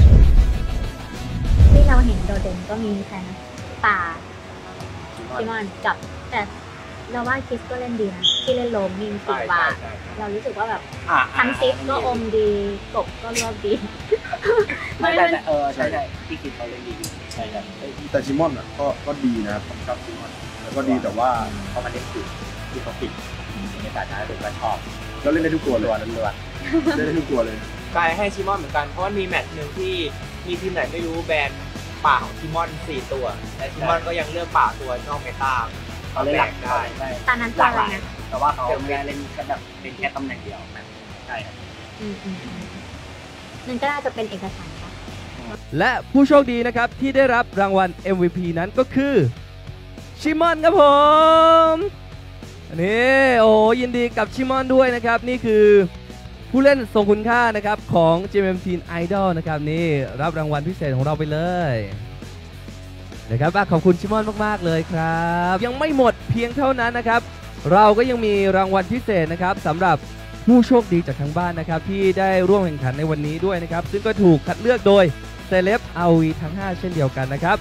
ที่เราเห็นโดดเด่นก็มีแค่ป่าซิมอนกับแต่เราว่าคริสก็เล่นดีนะที่เล่นโลมมีสิบวาเรารู้สึกว่าแบบทั้งซิฟก็อมดีกบก็เลือกดีไม่ได้แต่เออใช่ใช่พี่คิดเขาเล่นดีใช่ครับแต่ชิมอนอ่ะก็ก็ดีนะครับผมชอบชิมอนแล้วก็ดีแต่ว่าเขามาเล่นคือที่เขาปิดบรรยากาศน่าดูก็ชอบแล้วเล่นได้ทุกตัวเลยล้วนล้วนเล่นได้ทุกตัวเลยกายให้ชิมอนเหมือนกันเพราะว่ามีแมตช์หนึ่งที่มีทีมไหนไม่รู้แบนป่าของชิมอนสี่ตัวแต่ชิมอนก็ยังเลือกป่าตัวนอกเมตาเขาเล่นหลักได้ตอนนั้นตัวอะไรนะแต่ว่าเขาไม่ได้เล่นแค่แบบเป็นแค่ตำแหน่งเดียวนะใช่ครับอืมอืมนั่นก็น่าจะเป็นเอกสารค่ะและผู้โชคดีนะครับที่ได้รับรางวัล เอ็ม วี พี นั้นก็คือชิมอนครับผมนี่โอ้ยินดีกับชิมอนด้วยนะครับนี่คือผู้เล่นทรงคุณค่านะครับของ จี เอ็ม Teen Idol นะครับนี่รับรางวัลพิเศษของเราไปเลยนะครับขอบคุณชิมอนมากๆเลยครับยังไม่หมดเพียงเท่านั้นนะครับเราก็ยังมีรางวัลพิเศษนะครับสำหรับผู้โชคดีจากทางบ้านนะครับที่ได้ร่วมแข่งขันในวันนี้ด้วยนะครับซึ่งก็ถูกคัดเลือกโดยเซเลบ อาร์ วี ทั้งห้าเช่นเดียวกันนะครับ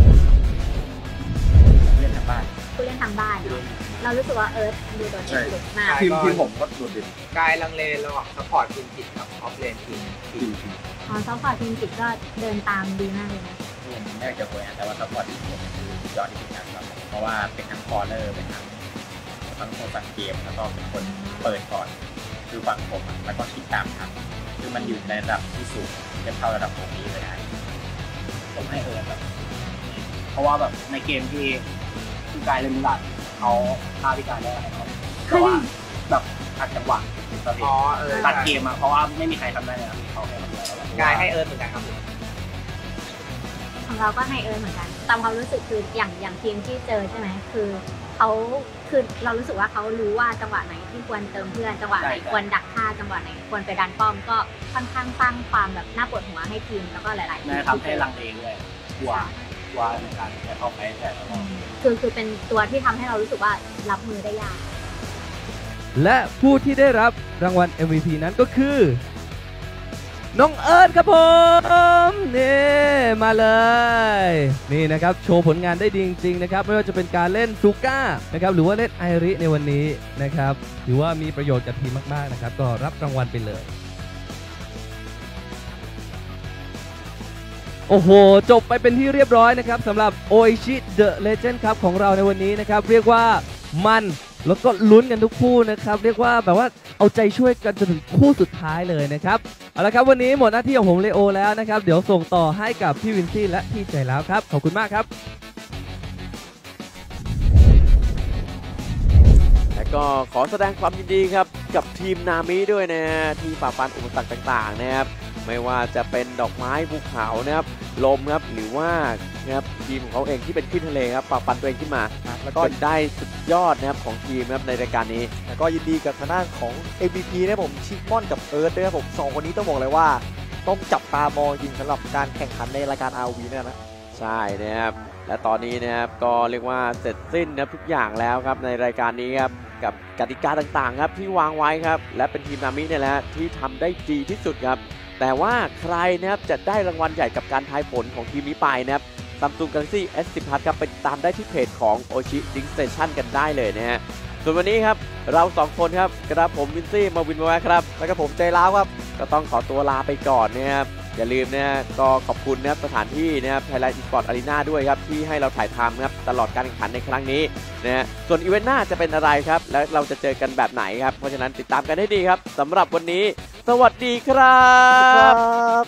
เล่นทางบ้านผู้เล่นทางบ้านเนาะเรารู้สึกว่าเอิร์ธดูโดดเด่นสุดมากทีมทีมผมก็โดดเด่นกายลังเลระหว่างซัพพอร์ตทีมจิตกับออฟเลนทีมทีมอ๋อซัพพอร์ตทีมจิตก็เดินตามดีมากเลยนะผมไม่อยากจะคุยนะแต่ว่าซัพพอร์ตทีมผมคือยอดที่สุดนะครับเพราะว่าเป็นทั้งคอร์เลอร์เป็นทั้งทั้งคนสั่งเกมแล้วก็เป็นคนเปิดก่อนคือฟังผมแล้วก็คิดตามครับคือมันอยู่ในระดับที่สูงจะเข้าระดับตรงนี้เลยนะผมให้เอิร์ธแบบเพราะว่าแบบในเกมที่คือกายเล่นมุลาดเขาฆ่าพิการได้เขาเพราะว่าแบบอัดจังหวะอ๋อเออตัดเกมอ่ะเพราะว่าไม่มีใครทำได้เลยเขาแค่คนเดียวกายให้เอิร์ธเหมือนกันครับของเราก็ให้เอิร์ธเหมือนกันตามความรู้สึกคืออย่างอย่างทีมที่เจอใช่ไหมคือเขาคือเรารู้สึกว่าเขารู้ว่าจังหวะไหนที่ควรเติมเพื่อนจังหวะไหนควรดักฆ่าจังหวะไหนควรไปดันป้อมก็ค่อนข้างสร้างความแบบน่าปวดหัวให้ทีมแล้วก็หลายๆทีมทำให้ลังเลด้วยกลัวกลัวในการจะเข้าไปแต่ละรอบคือคือเป็นตัวที่ทำให้เรารู้สึกว่ารับมือได้ยากและผู้ที่ได้รับรางวัล เอ็ม วี พี นั้นก็คือน้องเอิร์ธครับผมนี่มาเลยนี่นะครับโชว์ผลงานได้ดีจริงๆนะครับไม่ว่าจะเป็นการเล่นซูก้านะครับหรือว่าเล่นไอริในวันนี้นะครับถือว่ามีประโยชน์กับทีมมากๆนะครับก็รับรางวัลไปเลยโอ้โหจบไปเป็นที่เรียบร้อยนะครับสำหรับ โออิชิ The Legend ครับของเราในวันนี้นะครับเรียกว่ามันแล้วก็ลุ้นกันทุกคู่นะครับเรียกว่าแบบว่าเอาใจช่วยกันจนถึงคู่สุดท้ายเลยนะครับเอาละครับวันนี้หมดหน้าที่ของผมเลโอแล้วนะครับเดี๋ยวส่งต่อให้กับพี่วินซี่และพี่ใจแล้วครับขอบคุณมากครับและก็ขอแสดงความยินดีครับกับทีมนามิด้วยนะฮะที่ฝ่าฟันอุปสรรคต่างๆนะครับไม่ว่าจะเป็นดอกไม้ภูเขานะครับลมครับหรือว่านะครับทีมของเขาเองที่เป็นขึ้นทะเลครับฝ่าฟันตัวเองขึ้นมาแล้วก็ได้สุดยอดนะครับของทีมนะครับในรายการนี้แล้วก็ยินดีกับทางด้านของ เอ็ม วี พี นะผมชิมอนกับเอิร์ธด้วยครับผมสองคนนี้ต้องบอกเลยว่าต้องจับตามองจริงสำหรับการแข่งขันในรายการ อาร์ วี เนี่ยนะใช่นะครับและตอนนี้นะครับก็เรียกว่าเสร็จสิ้นนะทุกอย่างแล้วครับในรายการนี้ครับกับกติกาต่างๆครับที่วางไว้ครับและเป็นทีมนามิเนี่ยแหละที่ทำได้ดีที่สุดครับแต่ว่าใครนะครับจะได้รางวัลใหญ่กับการทายผลของทีมนี้ไปนะครับ Samsung Galaxy เอส สิบ Plus ครับไปติดตามได้ที่เพจของ โอชิ Drink Station กันได้เลยนะฮะส่วนวันนี้ครับเราสองคนครับกระผมวินซี่มาวินมาแวครับแล้วก็ผมใจล้าวครับก็ต้องขอตัวลาไปก่อนนะครับอย่าลืมนะก็ขอบคุณนะครับสถานที่นะครับ Thailand Esports Arena ด้วยครับที่ให้เราถ่ายทำครับตลอดการแข่งขันในครั้งนี้นะฮะส่วนอีเวนต์หน้าจะเป็นอะไรครับและเราจะเจอกันแบบไหนครับเพราะฉะนั้นติดตามกันให้ดีครับสำหรับวันนี้สวัสดีครับ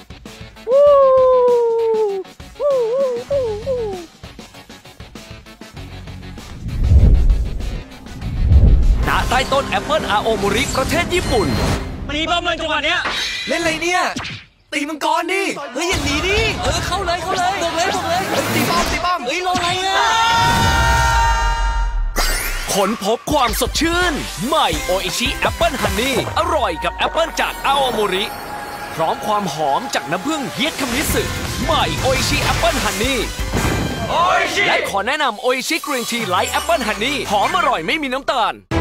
ณใต้ต้นแอปเปิลอาโอโมริประเทศญี่ปุ่นตีป้อมเลยจังหวะเนี้ยเล่นอะไรเนี่ยตีมังกรดิเฮ้ยอย่างนี้ดิเออเข้าเลยเข้าเลยบอกเลยบอกเลยตีป้อมตีป้อมเฮ้ยรออะไรอ่ะค้นพบความสดชื่นใหม่โออิชิแอปเปิลฮันนี่อร่อยกับแอปเปิลจากอาโอโมริพร้อมความหอมจากน้ำผึ้งเฮียดคามิสึใหม่โออิชิแอปเปิลฮันนี่และขอแนะนำโออิชิกรีนทีไลท์แอปเปิลฮันนี่หอมอร่อยไม่มีน้ำตาล